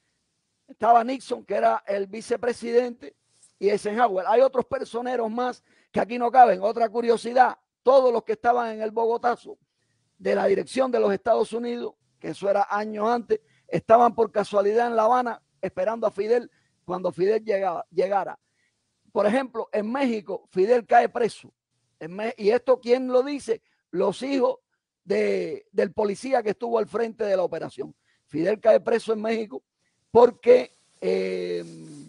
Estaba Nixon, que era el vicepresidente, y Eisenhower. Hay otros personeros más que aquí no caben. Otra curiosidad, todos los que estaban en el Bogotazo de la dirección de los Estados Unidos, que eso era años antes, estaban por casualidad en La Habana esperando a Fidel cuando Fidel llegaba, llegara. Por ejemplo, en México, Fidel cae preso. Y esto, ¿quién lo dice? Los hijos de, del policía que estuvo al frente de la operación. Fidel cae preso en México porque eh,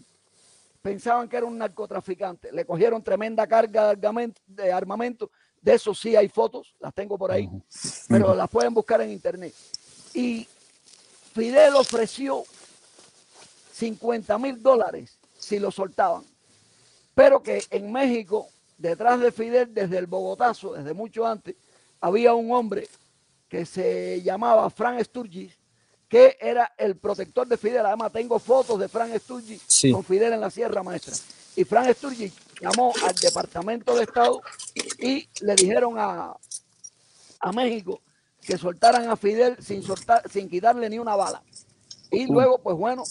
pensaban que era un narcotraficante. Le cogieron tremenda carga de armamento. De eso sí hay fotos, las tengo por ahí, pero las pueden buscar en internet. Y Fidel ofreció cincuenta mil dólares si lo soltaban. Pero que en México, detrás de Fidel, desde el Bogotazo, desde mucho antes, había un hombre que se llamaba Frank Sturgis, que era el protector de Fidel. Además, tengo fotos de Frank Sturgis sí. con Fidel en la Sierra Maestra. Y Frank Sturgis llamó al Departamento de Estado y le dijeron a, a México que soltaran a Fidel sin, soltar, sin quitarle ni una bala. Y luego, pues bueno,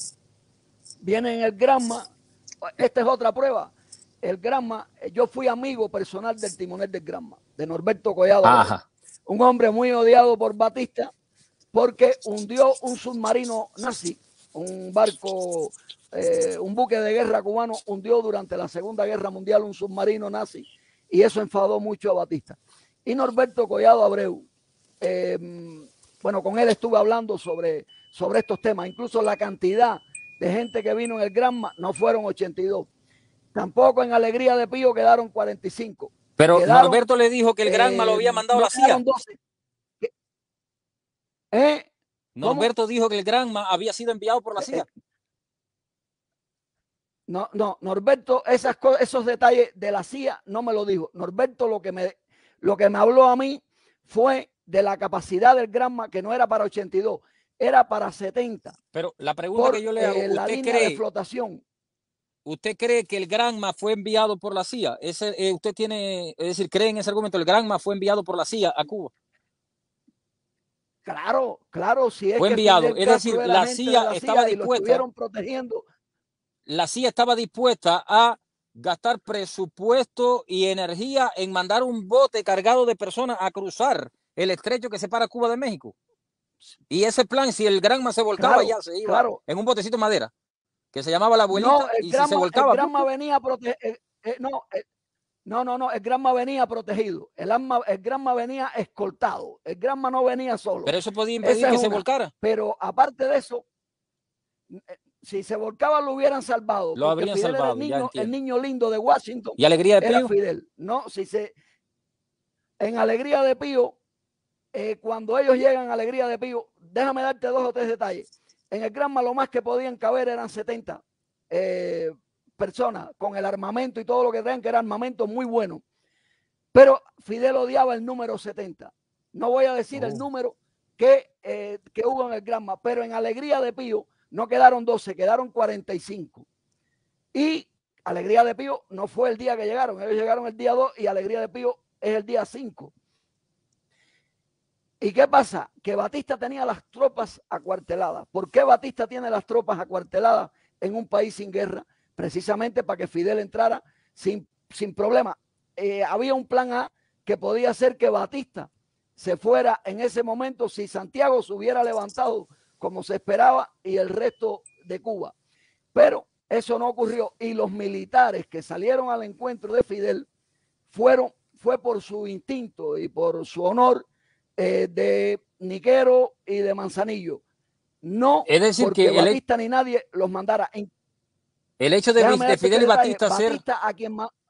viene en el Granma. Esta es otra prueba. El Granma, yo fui amigo personal del timonel del Granma, de Norberto Collado. Ajá. Un hombre muy odiado por Batista porque hundió un submarino nazi, un barco, eh, un buque de guerra cubano hundió durante la Segunda Guerra Mundial un submarino nazi y eso enfadó mucho a Batista. Y Norberto Collado Abreu, eh, bueno, con él estuve hablando sobre, sobre estos temas, incluso la cantidad de gente que vino en el Granma no fueron ochenta y dos. Tampoco en Alegría de Pío quedaron cuarenta y cinco. Pero quedaron, Norberto le dijo que el Granma eh, lo había mandado no la C I A. doce. ¿Eh? Norberto dijo que el Granma había sido enviado por la C I A. Eh, no, no, Norberto, esas cosas, esos detalles de la C I A no me lo dijo. Norberto lo que me, lo que me habló a mí fue de la capacidad del Granma, que no era para ochenta y dos, era para setenta. Pero la pregunta por, que yo le hago, eh, la ¿usted línea cree, de flotación. ¿Usted cree que el Granma fue enviado por la C I A? Ese, eh, usted tiene, es decir, ¿cree en ese argumento? ¿El Granma fue enviado por la C I A a Cuba? Claro, claro, si es fue que enviado, es decir, la C I A la estaba C I A dispuesta, y lo estuvieron protegiendo. La C I A estaba dispuesta a gastar presupuesto y energía en mandar un bote cargado de personas a cruzar el estrecho que separa Cuba de México. Y ese plan, si el Granma se volcaba, claro, ya se iba claro. en un botecito de madera. que se llamaba la abuelita, no, el y Granma, si se volcaba. el Granma venía protegido. Eh, eh, no, eh, no, no, no, el Granma venía protegido. El, alma, el Granma venía escoltado. El Granma no venía solo. Pero eso podía impedir Esa que es se una. volcara. Pero aparte de eso, si se volcaba lo hubieran salvado, Lo porque habrían Fidel salvado, era el niño, el niño lindo de Washington. ¿Y Alegría de era Pío? Fidel. No, si se, en Alegría de Pío, eh, cuando ellos llegan a Alegría de Pío, déjame darte dos o tres detalles. En el Granma lo más que podían caber eran setenta eh, personas con el armamento y todo lo que traían, que era armamento muy bueno. Pero Fidel odiaba el número setenta. No voy a decir oh. el número que, eh, que hubo en el Granma, pero en Alegría de Pío no quedaron doce, quedaron cuarenta y cinco. Y Alegría de Pío no fue el día que llegaron, ellos llegaron el día dos y Alegría de Pío es el día cinco. ¿Y qué pasa? Que Batista tenía las tropas acuarteladas. ¿Por qué Batista tiene las tropas acuarteladas en un país sin guerra? Precisamente para que Fidel entrara sin, sin problema. Eh, había un plan A que podía ser que Batista se fuera en ese momento si Santiago se hubiera levantado como se esperaba y el resto de Cuba. Pero eso no ocurrió y los militares que salieron al encuentro de Fidel fueron, fue por su instinto y por su honor eh, de Niquero y de Manzanillo. No es decir, porque que Batista el, ni nadie los mandara. En, el hecho de, de Fidel y Batista ser... Batista a quien más...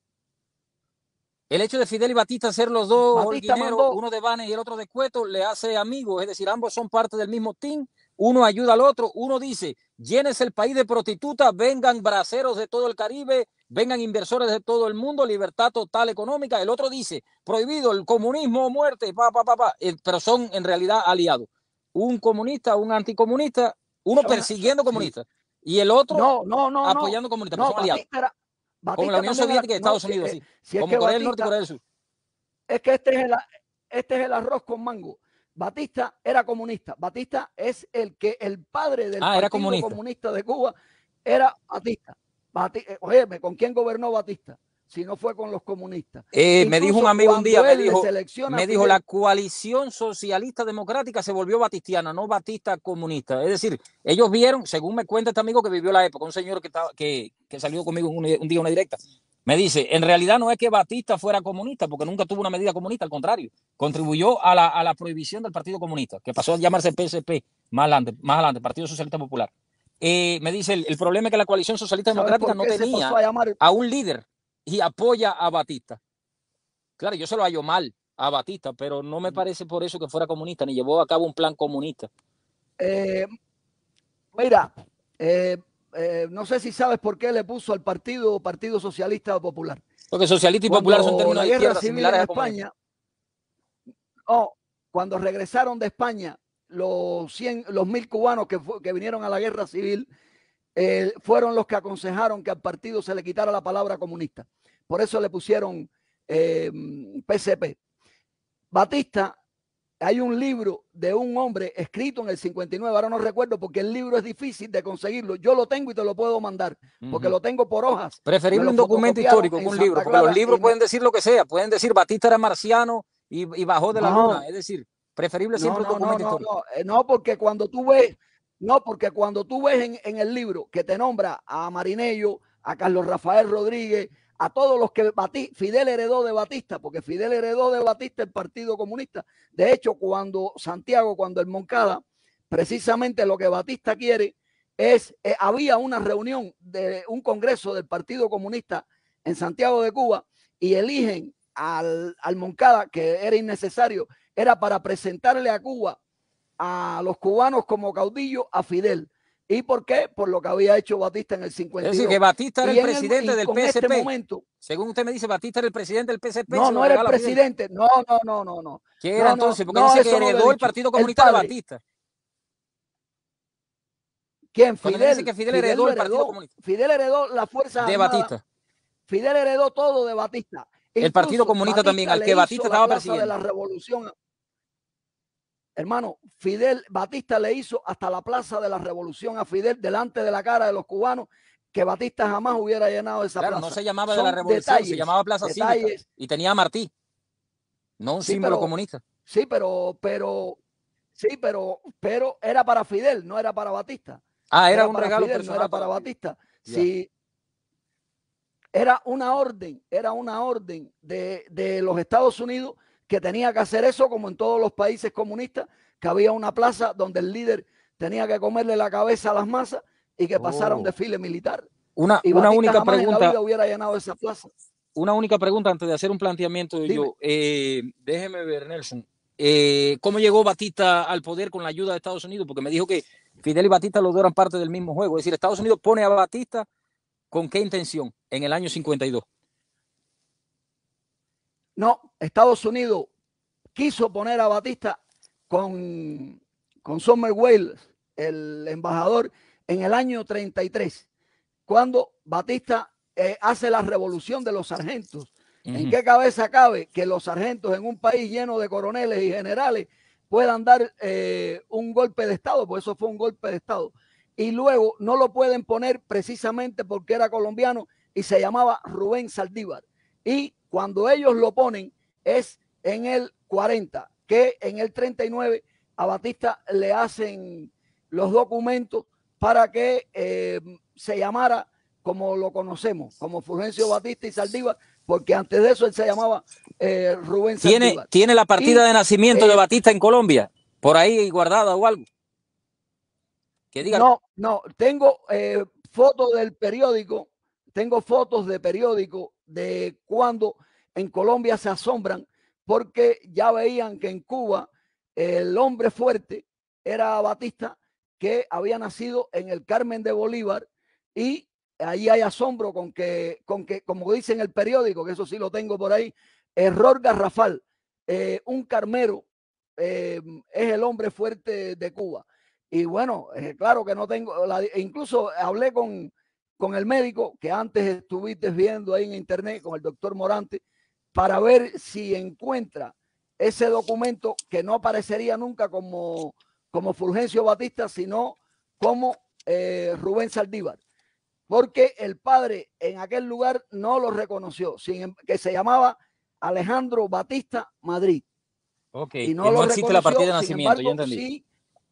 El hecho de Fidel y Batista ser los dos holguineros, uno de Banes y el otro de Cueto, le hace amigos, es decir, ambos son parte del mismo team, uno ayuda al otro, uno dice, llénese el país de prostitutas, vengan braceros de todo el Caribe, vengan inversores de todo el mundo, libertad total económica, el otro dice, prohibido el comunismo, muerte, pa, pa, pa, pa, pero son en realidad aliados, un comunista, un anticomunista, uno son, persiguiendo son, comunistas, sí. Y el otro no, no, no, apoyando no, comunistas, no, pero son aliados. Batista, Batista como la Unión Soviética y Estados no, Unidos, si, sí. Si como es Corea Batista, del Norte y Corea del Sur. Es que este es, el, este es el arroz con mango. Batista era comunista. Batista es el que el padre del ah, Partido comunista. Comunista de Cuba era Batista. Batista. Oye, ¿con quién gobernó Batista? Si no fue con los comunistas. Eh, me dijo un amigo un día, me dijo, me dijo Fidel, la coalición socialista democrática se volvió batistiana, no batista comunista. Es decir, ellos vieron, según me cuenta este amigo que vivió la época, un señor que, estaba, que, que salió conmigo un, un día una directa, me dice, en realidad no es que Batista fuera comunista, porque nunca tuvo una medida comunista, al contrario, contribuyó a la, a la prohibición del Partido Comunista, que pasó a llamarse P S P más adelante, más adelante Partido Socialista Popular. Eh, me dice, el, el problema es que la coalición socialista democrática no tenía a, llamar? a un líder y apoya a Batista. Claro, yo se lo hallo mal a Batista, pero no me parece por eso que fuera comunista, ni llevó a cabo un plan comunista. Eh, mira, eh, eh, no sé si sabes por qué le puso al partido Partido Socialista Popular. Porque socialista y cuando popular son términos la de guerra izquierda civil similares en a España. Oh, cuando regresaron de España los cien, los mil cubanos que, fue, que vinieron a la guerra civil, eh, fueron los que aconsejaron que al partido se le quitara la palabra comunista. Por eso le pusieron eh, P S P. Batista, hay un libro de un hombre escrito en el cincuenta y nueve, ahora no recuerdo porque el libro es difícil de conseguirlo. Yo lo tengo y te lo puedo mandar, porque uh-huh. lo tengo por hojas. Preferible un documento histórico que un libro, porque Clara, los libros pueden me... decir lo que sea, pueden decir Batista era marciano y, y bajó de no, la luna, es decir, preferible siempre no, un documento no, no, histórico. No, no, porque cuando tú ves, no, porque cuando tú ves en, en el libro que te nombra a Marinello, a Carlos Rafael Rodríguez, a todos los que Batista, Fidel heredó de Batista, porque Fidel heredó de Batista el Partido Comunista. De hecho, cuando Santiago, cuando el Moncada, precisamente lo que Batista quiere es, eh, había una reunión de un congreso del Partido Comunista en Santiago de Cuba y eligen al, al Moncada, que era innecesario, era para presentarle a Cuba, a los cubanos como caudillo, a Fidel. ¿Y por qué? Por lo que había hecho Batista en el cincuenta y dos. Es decir, que Batista era y el presidente el, del P S P. Este momento, según usted me dice, Batista era el presidente del P S P. No, no era el presidente. No, no, no, no, no. ¿Qué era no, entonces? Porque no, dice eso que heredó no el Partido Comunista de Batista. ¿Quién? Cuando Fidel. dice que Fidel, Fidel heredó heredó el Partido Comunista. Fidel heredó las Fuerzas de Armadas. Batista. Fidel heredó todo de Batista. El Incluso Partido Comunista Batista también, al que Batista estaba persiguiendo. De la Revolución. Hermano, Fidel, Batista le hizo hasta la Plaza de la Revolución a Fidel delante de la cara de los cubanos, que Batista jamás hubiera llenado esa claro, plaza. No se llamaba Son de la Revolución, detalles, se llamaba Plaza detalles. Cívica y tenía a Martí, no un sí, símbolo pero, comunista. Sí, pero, pero, sí, pero, pero era para Fidel, no era para Batista. Ah, era, era un para regalo Fidel, personal. no era para, para Batista. Yeah. Sí, era una orden, era una orden de, de los Estados Unidos que tenía que hacer eso, como en todos los países comunistas, que había una plaza donde el líder tenía que comerle la cabeza a las masas y que pasara oh. un desfile militar. Una, y una Batista única jamás pregunta. en la vida hubiera llenado esa plaza. Una única pregunta antes de hacer un planteamiento de yo. Eh, déjeme ver, Nelson. Eh, ¿Cómo llegó Batista al poder con la ayuda de Estados Unidos? Porque me dijo que Fidel y Batista los dos eran parte del mismo juego. Es decir, Estados Unidos pone a Batista ¿con qué intención en el año cincuenta y dos? No, Estados Unidos quiso poner a Batista con, con Summer Wales, el embajador, en el año treinta y tres, cuando Batista eh, hace la revolución de los sargentos. Uh-huh. ¿En qué cabeza cabe que los sargentos en un país lleno de coroneles y generales puedan dar eh, un golpe de Estado? Pues eso fue un golpe de Estado. Y luego no lo pueden poner precisamente porque era colombiano y se llamaba Rubén Saldívar. Y cuando ellos lo ponen es en el cuarenta, que en el treinta y nueve a Batista le hacen los documentos para que eh, se llamara como lo conocemos, como Fulgencio Batista y Saldívar, porque antes de eso él se llamaba eh, Rubén Saldívar. ¿Tiene, ¿Tiene la partida y, de nacimiento eh, de Batista en Colombia? ¿Por ahí guardada o algo? Que diga. No, no, tengo eh, fotos del periódico, tengo fotos de periódico de cuando en Colombia se asombran porque ya veían que en Cuba el hombre fuerte era Batista, que había nacido en el Carmen de Bolívar, y ahí hay asombro con que, con que, como dice en el periódico, que eso sí lo tengo por ahí, error garrafal, eh, un carmero eh, es el hombre fuerte de Cuba. Y bueno, eh, claro que no tengo, la, incluso hablé con, con el médico que antes estuviste viendo ahí en internet, con el doctor Morante, para ver si encuentra ese documento que no aparecería nunca como, como Fulgencio Batista, sino como eh, Rubén Saldívar, porque el padre en aquel lugar no lo reconoció, sin, que se llamaba Alejandro Batista Madrid. Ok, y no, y no lo existe la partida de nacimiento, embargo, ya entendí. Sí,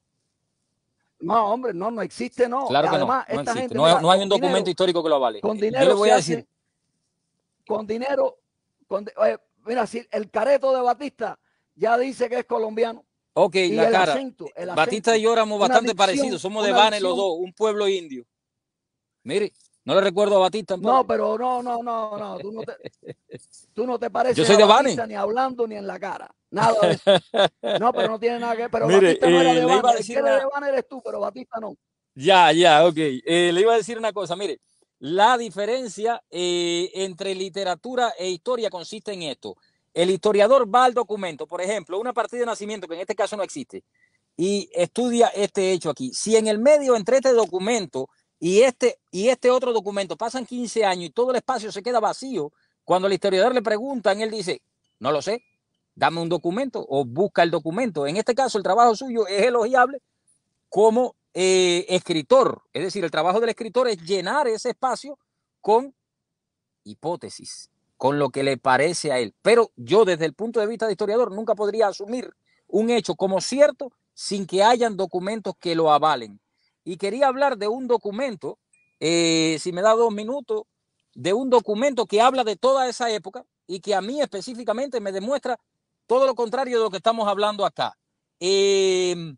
no, hombre, no, no existe, no. Claro que Además, no, no esta existe. gente, No, mira, no hay un dinero, documento histórico que lo avale. Con dinero Yo le voy a hace, decir. Con dinero, con, oye, mira, si el careto de Batista ya dice que es colombiano. Ok, y la el cara. Acento, el Batista acento, y yo éramos bastante dicción, parecidos. Somos de Banes los dos, un pueblo indio. Mire, no le recuerdo a Batista. En no, pero no, no, no, no. Tú no te, tú no te pareces yo soy a de Batista Banes. ni hablando ni en la cara. Nada de eso. No, pero no tiene nada que ver. Pero Mire, Batista no era eh, de Banes. El que una... era de Banes eres tú, pero Batista no. Ya, ya, ok. Eh, le iba a decir una cosa. Mire, la diferencia eh, entre literatura e historia consiste en esto. El historiador va al documento, por ejemplo, una partida de nacimiento, que en este caso no existe, y estudia este hecho aquí. Si en el medio entre este documento y este, y este otro documento pasan quince años y todo el espacio se queda vacío, cuando el historiador le preguntan, él dice, no lo sé, dame un documento o busca el documento. En este caso, el trabajo suyo es elogiable como eh, escritor. Es decir, el trabajo del escritor es llenar ese espacio con hipótesis, con lo que le parece a él. Pero yo, desde el punto de vista de historiador, nunca podría asumir un hecho como cierto sin que hayan documentos que lo avalen. Y quería hablar de un documento, eh, si me da dos minutos, de un documento que habla de toda esa época y que a mí específicamente me demuestra todo lo contrario de lo que estamos hablando acá. Eh,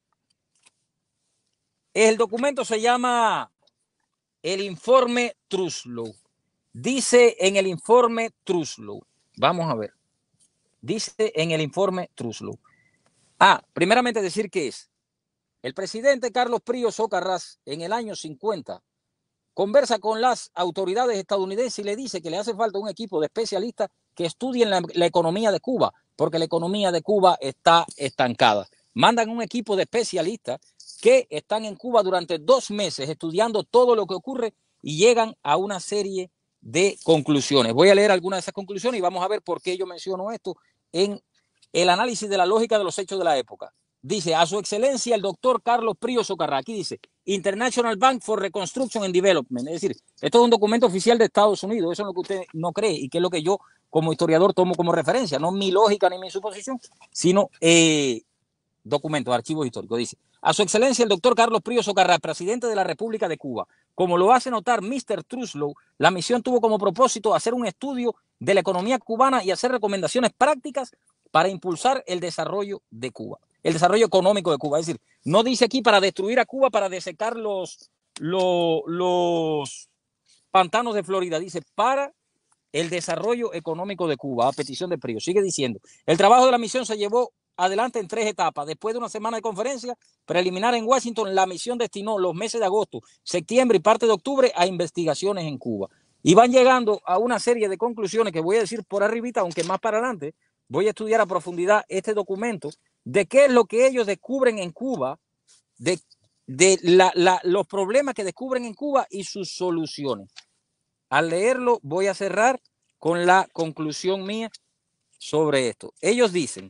el documento se llama el informe Truslow. Dice en el informe Truslow, vamos a ver, dice en el informe Truslow. Ah, primeramente decir que es el presidente Carlos Prío Socarrás en el año cincuenta conversa con las autoridades estadounidenses y le dice que le hace falta un equipo de especialistas que estudien la, la economía de Cuba, porque la economía de Cuba está estancada. Mandan un equipo de especialistas que están en Cuba durante dos meses estudiando todo lo que ocurre y llegan a una serie de conclusiones. Voy a leer algunas de esas conclusiones y vamos a ver por qué yo menciono esto en el análisis de la lógica de los hechos de la época. Dice, a su excelencia el doctor Carlos Prío Socarrás, aquí dice, International Bank for Reconstruction and Development, es decir, esto es un documento oficial de Estados Unidos, eso es lo que usted no cree y que es lo que yo como historiador tomo como referencia, no mi lógica ni mi suposición, sino eh, documentos, archivos históricos. Dice, A su excelencia el doctor Carlos Prío Socarrás, presidente de la República de Cuba. Como lo hace notar mister Truslow, la misión tuvo como propósito hacer un estudio de la economía cubana y hacer recomendaciones prácticas para impulsar el desarrollo de Cuba, el desarrollo económico de Cuba. Es decir, no dice aquí para destruir a Cuba, para desecar los, los, los pantanos de Florida, dice para el desarrollo económico de Cuba, a petición de Prío. Sigue diciendo, el trabajo de la misión se llevó adelante en tres etapas. Después de una semana de conferencia preliminar en Washington, la misión destinó los meses de agosto, septiembre y parte de octubre a investigaciones en Cuba. Y van llegando a una serie de conclusiones que voy a decir por arribita, aunque más para adelante voy a estudiar a profundidad este documento de qué es lo que ellos descubren en Cuba, de, de la, la, los problemas que descubren en Cuba y sus soluciones. Al leerlo voy a cerrar con la conclusión mía sobre esto. Ellos dicen,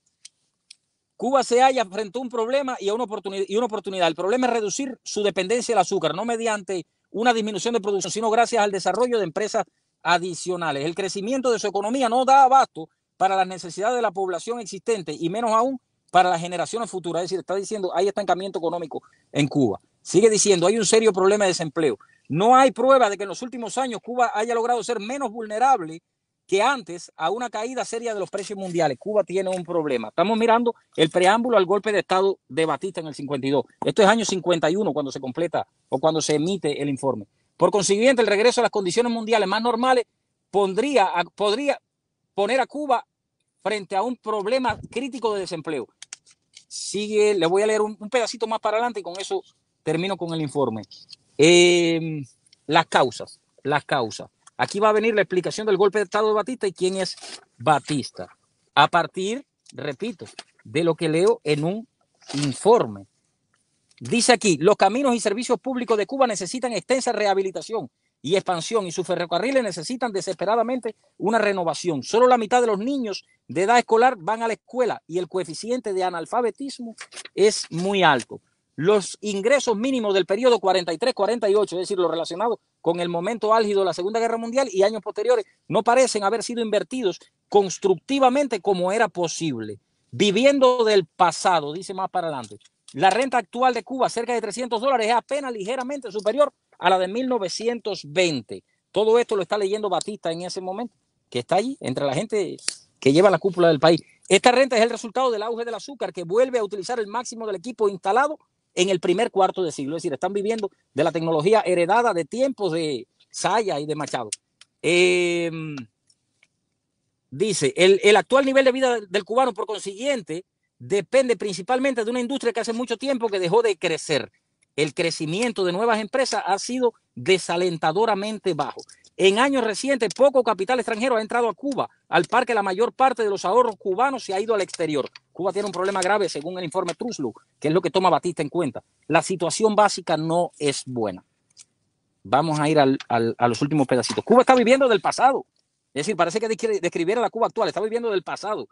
Cuba se halla frente a un problema y a una oportunidad, y una oportunidad. El problema es reducir su dependencia al azúcar, no mediante una disminución de producción, sino gracias al desarrollo de empresas adicionales. El crecimiento de su economía no da abasto para las necesidades de la población existente y menos aún para las generaciones futuras. Es decir, está diciendo, hay estancamiento económico en Cuba. Sigue diciendo, hay un serio problema de desempleo. No hay prueba de que en los últimos años Cuba haya logrado ser menos vulnerable que antes a una caída seria de los precios mundiales. Cuba tiene un problema. Estamos mirando el preámbulo al golpe de Estado de Batista en el cincuenta y dos. Esto es año cincuenta y uno cuando se completa o cuando se emite el informe. Por consiguiente, el regreso a las condiciones mundiales más normales pondría, podría poner a Cuba frente a un problema crítico de desempleo. Sigue, le voy a leer un, un pedacito más para adelante y con eso termino con el informe. Eh, las causas, las causas. Aquí va a venir la explicación del golpe de Estado de Batista y quién es Batista. A partir, repito, de lo que leo en un informe. Dice aquí, los caminos y servicios públicos de Cuba necesitan extensa rehabilitación y expansión y sus ferrocarriles necesitan desesperadamente una renovación. Solo la mitad de los niños de edad escolar van a la escuela y el coeficiente de analfabetismo es muy alto. Los ingresos mínimos del periodo cuarenta y tres cuarenta y ocho, es decir, lo relacionado con el momento álgido de la Segunda Guerra Mundial y años posteriores, no parecen haber sido invertidos constructivamente como era posible. Viviendo del pasado, dice más para adelante. La renta actual de Cuba, cerca de trescientos dólares, es apenas ligeramente superior a la de mil novecientos veinte. Todo esto lo está leyendo Batista en ese momento, que está allí, entre la gente que lleva la cúpula del país. Esta renta es el resultado del auge del azúcar, que vuelve a utilizar el máximo del equipo instalado en el primer cuarto de siglo. Es decir, están viviendo de la tecnología heredada de tiempos de Saya y de Machado. Eh, dice, el, el actual nivel de vida del cubano, por consiguiente, depende principalmente de una industria que hace mucho tiempo que dejó de crecer. El crecimiento de nuevas empresas ha sido desalentadoramente bajo. En años recientes, poco capital extranjero ha entrado a Cuba, al par que la mayor parte de los ahorros cubanos se ha ido al exterior. Cuba tiene un problema grave, según el informe Truslow, que es lo que toma Batista en cuenta. La situación básica no es buena. Vamos a ir al, al, a los últimos pedacitos. Cuba está viviendo del pasado. Es decir, parece que describiera la Cuba actual, está viviendo del pasado.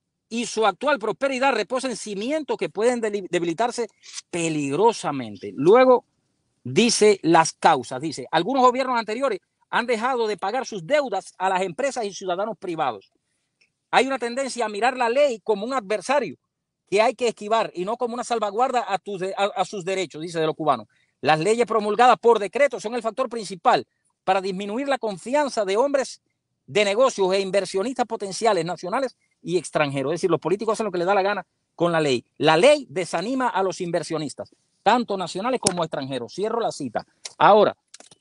Y su actual prosperidad reposa en cimientos que pueden debilitarse peligrosamente. Luego dice las causas, dice, algunos gobiernos anteriores han dejado de pagar sus deudas a las empresas y ciudadanos privados. Hay una tendencia a mirar la ley como un adversario que hay que esquivar y no como una salvaguarda a, tus, a, a sus derechos, dice de los cubanos. Las leyes promulgadas por decreto son el factor principal para disminuir la confianza de hombres de negocios e inversionistas potenciales nacionales y extranjeros. Es decir, los políticos hacen lo que les da la gana con la ley. La ley desanima a los inversionistas, tanto nacionales como extranjeros. Cierro la cita. Ahora,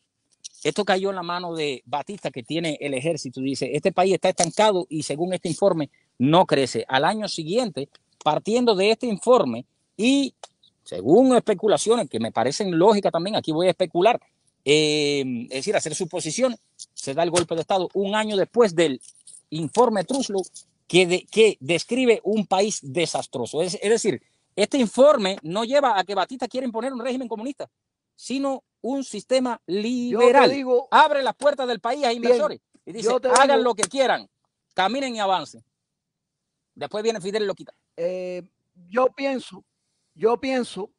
esto cayó en la mano de Batista, que tiene el ejército. Dice, este país está estancado y según este informe no crece. Al año siguiente, partiendo de este informe y según especulaciones que me parecen lógicas también, aquí voy a especular, eh, es decir, hacer suposiciones, se da el golpe de Estado un año después del informe Truslow que, de, que describe un país desastroso. Es, es decir, este informe no lleva a que Batista quiera imponer un régimen comunista, sino un sistema liberal. Digo, abre las puertas del país a inversores bien, y dice, hagan digo, lo que quieran, caminen y avancen. Después viene Fidel y lo quita. Eh, yo pienso, yo pienso,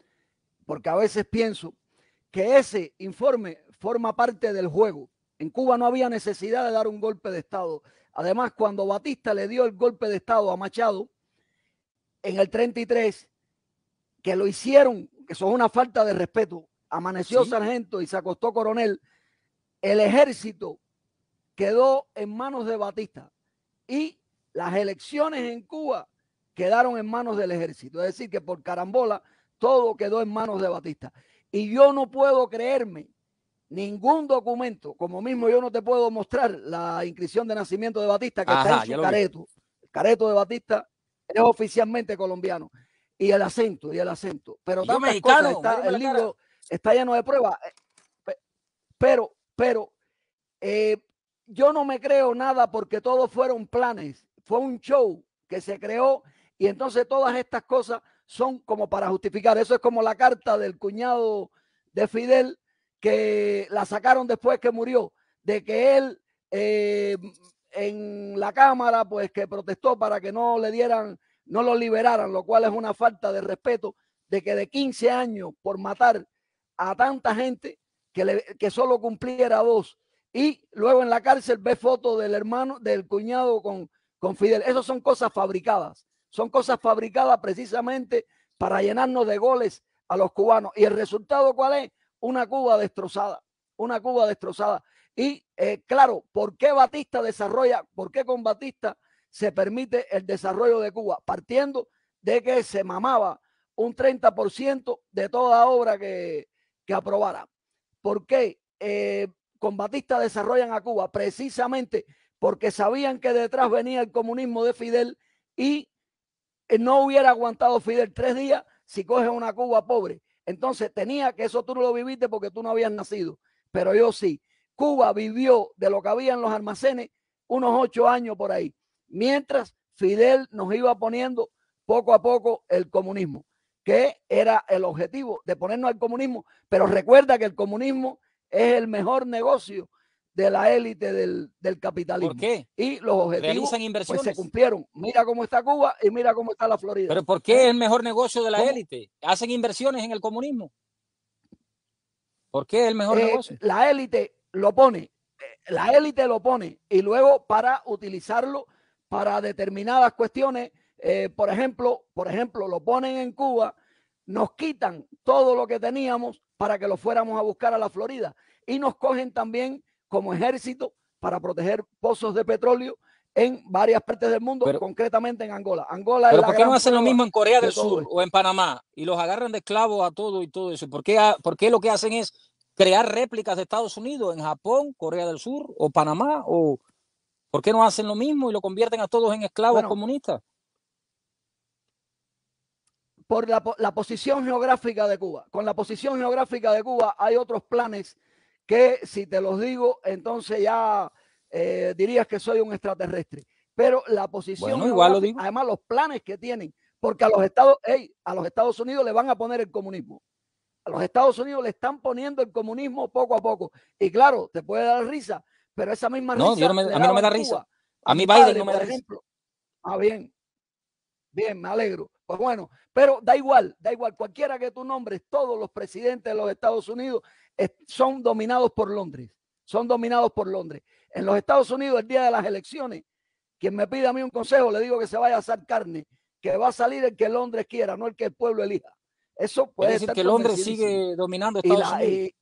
porque a veces pienso, que ese informe forma parte del juego. En Cuba no había necesidad de dar un golpe de Estado. Además, cuando Batista le dio el golpe de Estado a Machado, en el treinta y tres, que lo hicieron, que eso es una falta de respeto. Amaneció sí. sargento y se acostó coronel. El ejército quedó en manos de Batista y las elecciones en Cuba quedaron en manos del ejército. Es decir, que por carambola todo quedó en manos de Batista. Y yo no puedo creerme ningún documento, como mismo yo no te puedo mostrar la inscripción de nacimiento de Batista, que Ajá, está en su careto. El careto de Batista es oficialmente colombiano. Y el acento, y el acento. Pero tantas mexicano, cosas, está, el libro está lleno de pruebas. Pero, pero, eh, yo no me creo nada porque todos fueron planes. Fue un show que se creó y entonces todas estas cosas son como para justificar. Eso es como la carta del cuñado de Fidel que la sacaron después que murió, de que él eh, en la Cámara pues que protestó para que no le dieran, no lo liberaran, lo cual es una falta de respeto, de que de quince años por matar a tanta gente que, le, que solo cumpliera dos y luego en la cárcel ve fotos del hermano, del cuñado con, con Fidel. Esas son cosas fabricadas, son cosas fabricadas precisamente para llenarnos de goles a los cubanos. ¿Y el resultado cuál es? Una Cuba destrozada, una Cuba destrozada. Y eh, claro, ¿por qué Batista desarrolla, por qué con Batista se permite el desarrollo de Cuba? Partiendo de que se mamaba un treinta por ciento de toda obra que, que aprobara. ¿Por qué eh, con Batista desarrollan a Cuba? Precisamente porque sabían que detrás venía el comunismo de Fidel y no hubiera aguantado Fidel tres días si coge una Cuba pobre. Entonces tenía que, eso tú no lo viviste porque tú no habías nacido, pero yo sí. Cuba vivió de lo que había en los almacenes unos ocho años por ahí, mientras Fidel nos iba poniendo poco a poco el comunismo, que era el objetivo de ponernos al comunismo. Pero recuerda que el comunismo es el mejor negocio de la élite del, del capitalismo. ¿Por qué? Y los objetivos pues, se cumplieron. Mira cómo está Cuba y mira cómo está la Florida. ¿Pero por qué ¿Eh? es el mejor negocio de la ¿Cómo? élite? ¿Hacen inversiones en el comunismo? ¿Por qué es el mejor eh, negocio? La élite lo pone, la élite lo pone y luego para utilizarlo para determinadas cuestiones, eh, por ejemplo, por ejemplo, lo ponen en Cuba, nos quitan todo lo que teníamos para que lo fuéramos a buscar a la Florida y nos cogen también como ejército para proteger pozos de petróleo en varias partes del mundo, pero, concretamente en Angola. Angola pero es la ¿por qué no hacen lo mismo en Corea del de Sur esto. o en Panamá y los agarran de esclavos a todo y todo eso? ¿Por qué, ¿Por qué lo que hacen es crear réplicas de Estados Unidos en Japón, Corea del Sur o Panamá? ¿O por qué no hacen lo mismo y lo convierten a todos en esclavos bueno, comunistas? Por la, la posición geográfica de Cuba. Con la posición geográfica de Cuba hay otros planes que si te los digo, entonces ya eh, dirías que soy un extraterrestre. Pero la posición bueno, igual lo digo. Además los planes que tienen, porque a los Estados, hey, a los Estados Unidos le van a poner el comunismo. A los Estados Unidos le están poniendo el comunismo poco a poco. Y claro, te puede dar risa, pero esa misma no, risa yo no me, a mí no me da risa. Cuba, a, a mí Biden padre, no me da ejemplo. risa. Ah, bien. Bien, me alegro. Pues bueno, pero da igual, da igual. Cualquiera que tú nombres, todos los presidentes de los Estados Unidos son dominados por Londres. Son dominados por Londres. En los Estados Unidos, el día de las elecciones, quien me pida a mí un consejo, le digo que se vaya a asar carne, que va a salir el que Londres quiera, no el que el pueblo elija. Eso puede es decir, estar que Londres sigue dominando Estados la, Unidos. Eh,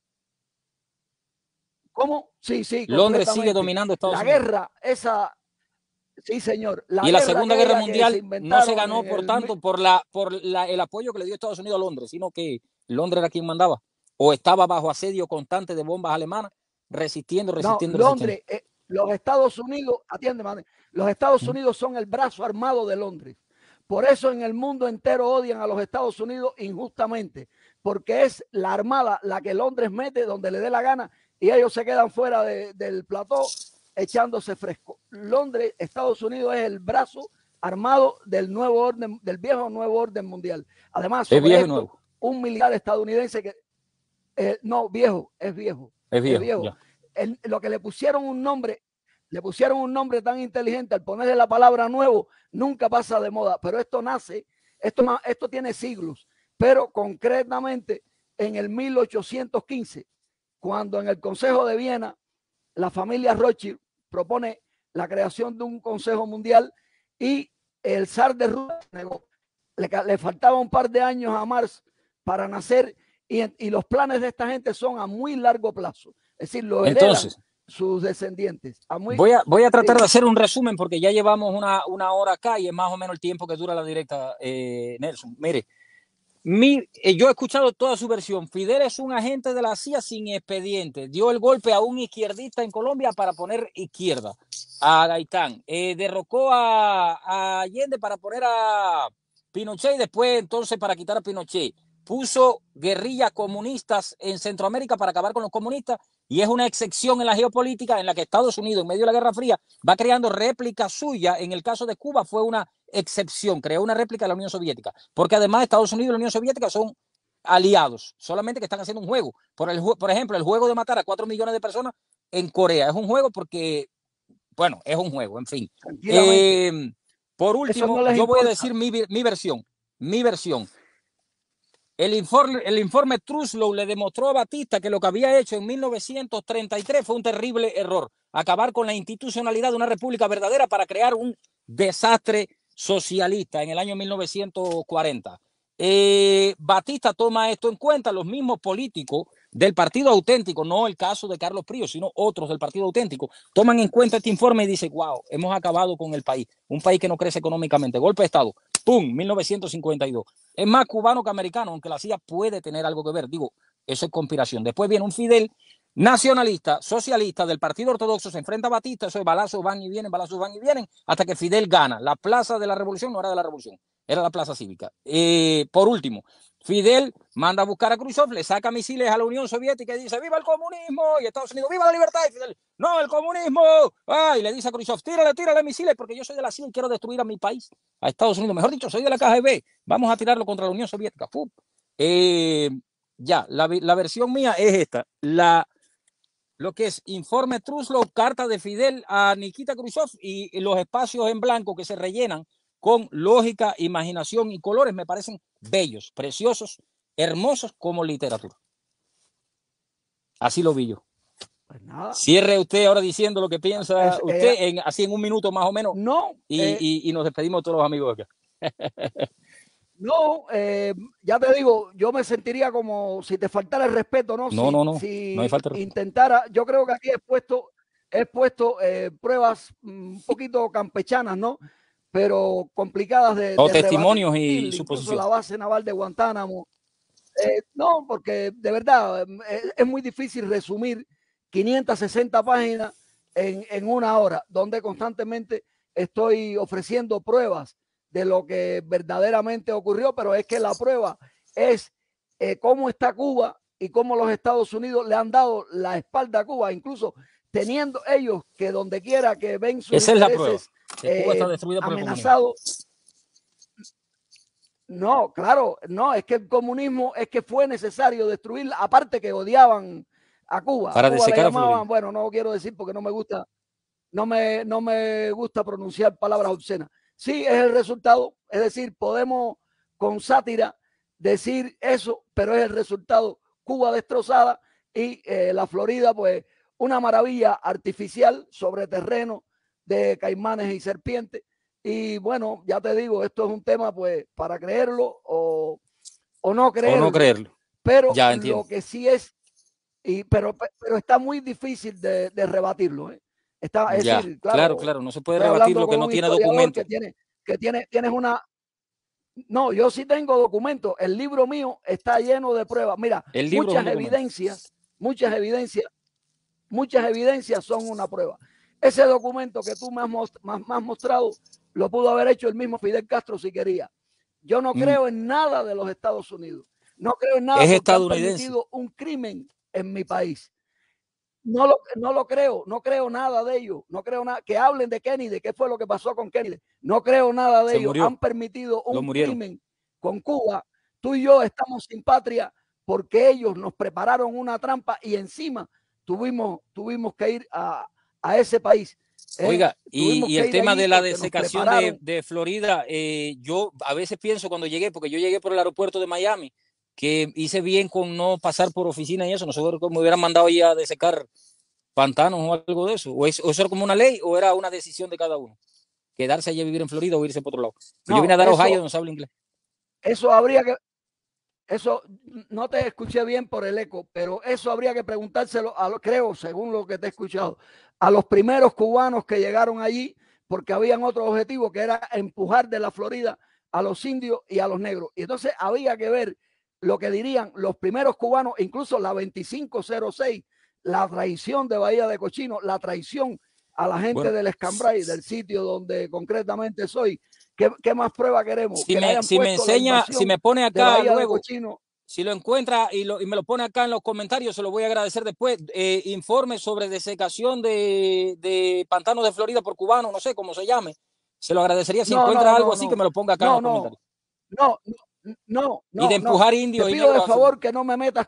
¿Cómo? Sí, sí. Londres sigue dominando Estados la Unidos. La guerra, esa... Sí, señor. La y la Segunda Guerra Mundial se no se ganó, por el... tanto, por, la, por la, el apoyo que le dio Estados Unidos a Londres, sino que Londres era quien mandaba. O estaba bajo asedio constante de bombas alemanas, resistiendo, resistiendo, no, Londres, resistiendo. Eh, los Estados Unidos, atiende, man, los Estados Unidos son el brazo armado de Londres. Por eso en el mundo entero odian a los Estados Unidos injustamente, porque es la armada la que Londres mete donde le dé la gana y ellos se quedan fuera de, del plató echándose fresco. Londres, Estados Unidos es el brazo armado del nuevo orden, del viejo nuevo orden mundial. Además, sobre es viejo esto, y nuevo. un militar estadounidense que eh, no, viejo, es viejo. Es viejo. Es viejo. El, lo que le pusieron un nombre, le pusieron un nombre tan inteligente al ponerle la palabra nuevo, nunca pasa de moda. Pero esto nace, esto, esto tiene siglos, pero concretamente en el mil ochocientos quince, cuando en el Consejo de Viena la familia Rothschild propone la creación de un Consejo Mundial y el zar de Rusia negó. le, le faltaba un par de años a Marx para nacer y, y los planes de esta gente son a muy largo plazo. Es decir, lo heredan Entonces, sus descendientes. A muy, voy a, voy a tratar sí. de hacer un resumen porque ya llevamos una, una hora acá y es más o menos el tiempo que dura la directa, eh, Nelson. Mire, mi, eh, yo he escuchado toda su versión. Fidel es un agente de la C I A sin expediente. Dio el golpe a un izquierdista en Colombia para poner izquierda a Gaitán. Eh, derrocó a, a Allende para poner a Pinochet y después entonces para quitar a Pinochet. Puso guerrillas comunistas en Centroamérica para acabar con los comunistas y es una excepción en la geopolítica en la que Estados Unidos, en medio de la Guerra Fría, va creando réplicas suyas. En el caso de Cuba fue una excepción, creó una réplica de la Unión Soviética, porque además Estados Unidos y la Unión Soviética son aliados, solamente que están haciendo un juego. Por, el, por ejemplo, el juego de matar a cuatro millones de personas en Corea es un juego porque, bueno, es un juego, en fin. Tranquilamente. Eh, por Eso último, no les yo voy a importa. decir mi, mi versión, mi versión. El informe, el informe Truslow le demostró a Batista que lo que había hecho en mil novecientos treinta y tres fue un terrible error, acabar con la institucionalidad de una república verdadera para crear un desastre socialista en el año mil novecientos cuarenta. Eh, Batista toma esto en cuenta, los mismos políticos del Partido Auténtico, no el caso de Carlos Prío, sino otros del Partido Auténtico, toman en cuenta este informe y dicen, wow, hemos acabado con el país, un país que no crece económicamente, golpe de Estado, ¡pum!, mil novecientos cincuenta y dos. Es más cubano que americano, aunque la C I A puede tener algo que ver, digo, eso es conspiración. Después viene un Fidel nacionalista, socialista del Partido Ortodoxo, se enfrenta a Batista, esos balazos van y vienen, balazos van y vienen, hasta que Fidel gana. La plaza de la revolución no era de la revolución, era la plaza cívica. Eh, por último, Fidel manda a buscar a Khrushchev, le saca misiles a la Unión Soviética y dice, ¡viva el comunismo! Y Estados Unidos, ¡viva la libertad! Y Fidel, ¡no, el comunismo! ¡Ah! Y le dice a Khrushchev, tírale, tírale misiles porque yo soy de la C I A y quiero destruir a mi país, a Estados Unidos. Mejor dicho, soy de la K G B, vamos a tirarlo contra la Unión Soviética. Eh, ya, la, la versión mía es esta. La, lo que es informe Truslow, carta de Fidel a Nikita Khrushchev y los espacios en blanco que se rellenan con lógica, imaginación y colores me parecen bellos, preciosos, hermosos como literatura. Así lo vi yo. Pues nada. Cierre usted ahora diciendo lo que piensa Es, usted, eh, en, así en un minuto más o menos, no, y, eh, y, y nos despedimos todos los amigos acá. no, eh, ya te digo, yo me sentiría como si te faltara el respeto, ¿no? No, Si, no, no, no hay si falta de respeto. intentara, yo creo que aquí he puesto, he puesto eh, pruebas un poquito campechanas, ¿no? Pero complicadas de, O de testimonios rebatir, y incluso suposiciones. la base naval de Guantánamo. Eh, no, porque de verdad es, es muy difícil resumir quinientas sesenta páginas en, en una hora, donde constantemente estoy ofreciendo pruebas de lo que verdaderamente ocurrió, pero es que la prueba es eh, cómo está Cuba y cómo los Estados Unidos le han dado la espalda a Cuba, incluso teniendo ellos que donde quiera que ven sus Esa es la prueba, intereses que Cuba eh, está destruida por el comunismo. amenazados. No, claro, no, es que el comunismo es que fue necesario destruirla, aparte que odiaban a Cuba. A Para Cuba le desecar a Florida. llamaban, bueno, no quiero decir porque no me gusta, no me, no me gusta pronunciar palabras obscenas. Sí, es el resultado, es decir, podemos con sátira decir eso, pero es el resultado. Cuba destrozada y eh, la Florida, pues, una maravilla artificial sobre terreno de caimanes y serpientes. Y bueno, ya te digo, esto es un tema pues para creerlo o, o no O no creerlo, creerlo. pero Ya entiendo. lo que sí es, y, pero, pero está muy difícil de, de rebatirlo. ¿eh? Está, es Ya, decir, claro, claro, claro. No se puede estoy rebatir hablando lo que con no un tiene historiador que documento. tiene, que tiene, tienes una... No, yo sí tengo documentos. El libro mío está lleno de pruebas. Mira, El libro es un muchas documento. evidencias, muchas evidencias, muchas evidencias son una prueba. Ese documento que tú me has, most me has mostrado lo pudo haber hecho el mismo Fidel Castro si quería. Yo no Mm. creo en nada de los Estados Unidos. No creo en nada Es porque han estadounidense. permitido un crimen en mi país. No lo, no lo creo, no creo nada de ellos, no creo nada, que hablen de Kennedy, qué fue lo que pasó con Kennedy, no creo nada de Se ellos, han murió. permitido Lo un murieron. crimen con Cuba, tú y yo estamos sin patria porque ellos nos prepararon una trampa y encima tuvimos, tuvimos que ir a, a ese país. ¿eh? Oiga, y, Tuvimos y que el ir tema allí de la porque nos desecación de, prepararon. de Florida, eh, yo a veces pienso cuando llegué, porque yo llegué por el aeropuerto de Miami, que hice bien con no pasar por oficina y eso, nosotros me hubieran mandado ya a desecar pantanos o algo de eso, o, es, o eso era como una ley o era una decisión de cada uno, quedarse allí a vivir en Florida o irse por otro lado. Pues yo vine No, a dar a Ohio eso, donde se habla inglés. eso habría que, eso no te escuché bien por el eco, pero eso habría que preguntárselo, a lo, creo, según lo que te he escuchado, a los primeros cubanos que llegaron allí, porque habían otro objetivo que era empujar de la Florida a los indios y a los negros. Y entonces había que ver lo que dirían los primeros cubanos, incluso la veinticinco cero seis, la traición de Bahía de Cochino, la traición a la gente bueno, del Escambray, del sitio donde concretamente soy. ¿Qué, qué más prueba queremos? Si, que me, si me enseña, si me pone acá luego, si lo encuentra y, lo, y me lo pone acá en los comentarios, se lo voy a agradecer después. Eh, informe sobre desecación de, de pantanos de Florida por cubanos, no sé cómo se llame. Se lo agradecería si no, encuentra no, algo no, así, no. que me lo ponga acá no, en los comentarios. No, no, no, no. Y de empujar no. indios. Te pido y de favor que no me metas.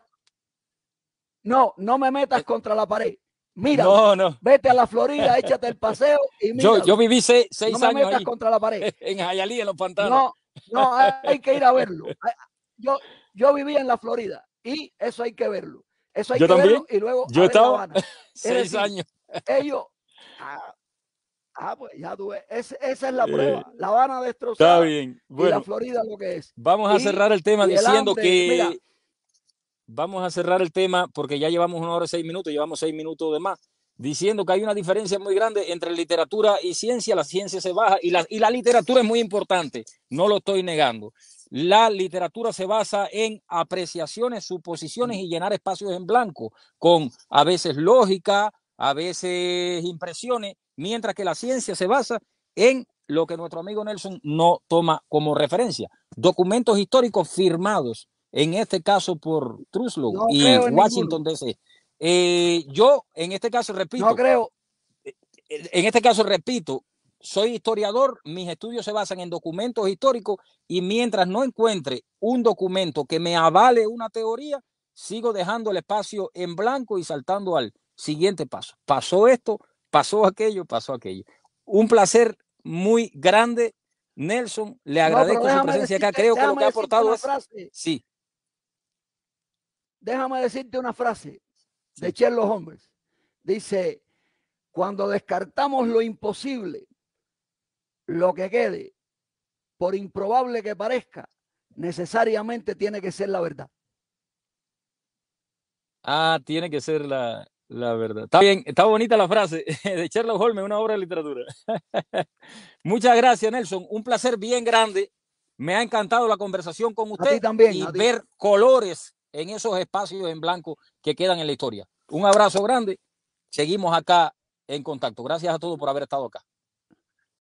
No, no me metas eh, contra la pared. Mira, no, no. Vete a la Florida, échate el paseo y mira. Yo, yo viví seis, seis no me años metas ahí, contra la pared. En Hialeah, en los pantanos. No, no, hay que ir a verlo. Yo, yo viví en la Florida y eso hay que verlo. Eso hay yo que también. verlo y luego yo a estaba ver La Habana. seis decir, años. Ellos, ah, ah, pues ya tú ves, es, esa es la prueba. Eh, La Habana destrozada. Está bien. Bueno, y la Florida lo que es. Vamos a y, cerrar el tema diciendo el hambre, que mira, vamos a cerrar el tema porque ya llevamos una hora y seis minutos, llevamos seis minutos de más, diciendo que hay una diferencia muy grande entre literatura y ciencia. La ciencia se baja y la, y la literatura es muy importante, no lo estoy negando. La literatura se basa en apreciaciones, suposiciones y llenar espacios en blanco, con a veces lógica, a veces impresiones, mientras que la ciencia se basa en lo que nuestro amigo Nelson no toma como referencia, documentos históricos firmados, en este caso por Truslow no y Washington D C. Eh, yo, en este caso, repito, no creo. En este caso, repito, soy historiador, mis estudios se basan en documentos históricos y mientras no encuentre un documento que me avale una teoría, sigo dejando el espacio en blanco y saltando al siguiente paso. Pasó esto, pasó aquello, pasó aquello. Un placer muy grande, Nelson. Le agradezco no, su presencia decirte, acá. Creo que lo que ha aportado es... Frase. Sí. Déjame decirte una frase de sí. Sherlock Holmes. Dice, cuando descartamos lo imposible, lo que quede, por improbable que parezca, necesariamente tiene que ser la verdad. Ah, tiene que ser la, la verdad. Está bien, está bonita la frase de Sherlock Holmes, una obra de literatura. Muchas gracias, Nelson. Un placer bien grande. Me ha encantado la conversación con usted. A ti también, y a ti. ver colores en esos espacios en blanco que quedan en la historia. Un abrazo grande. Seguimos acá en contacto. Gracias a todos por haber estado acá.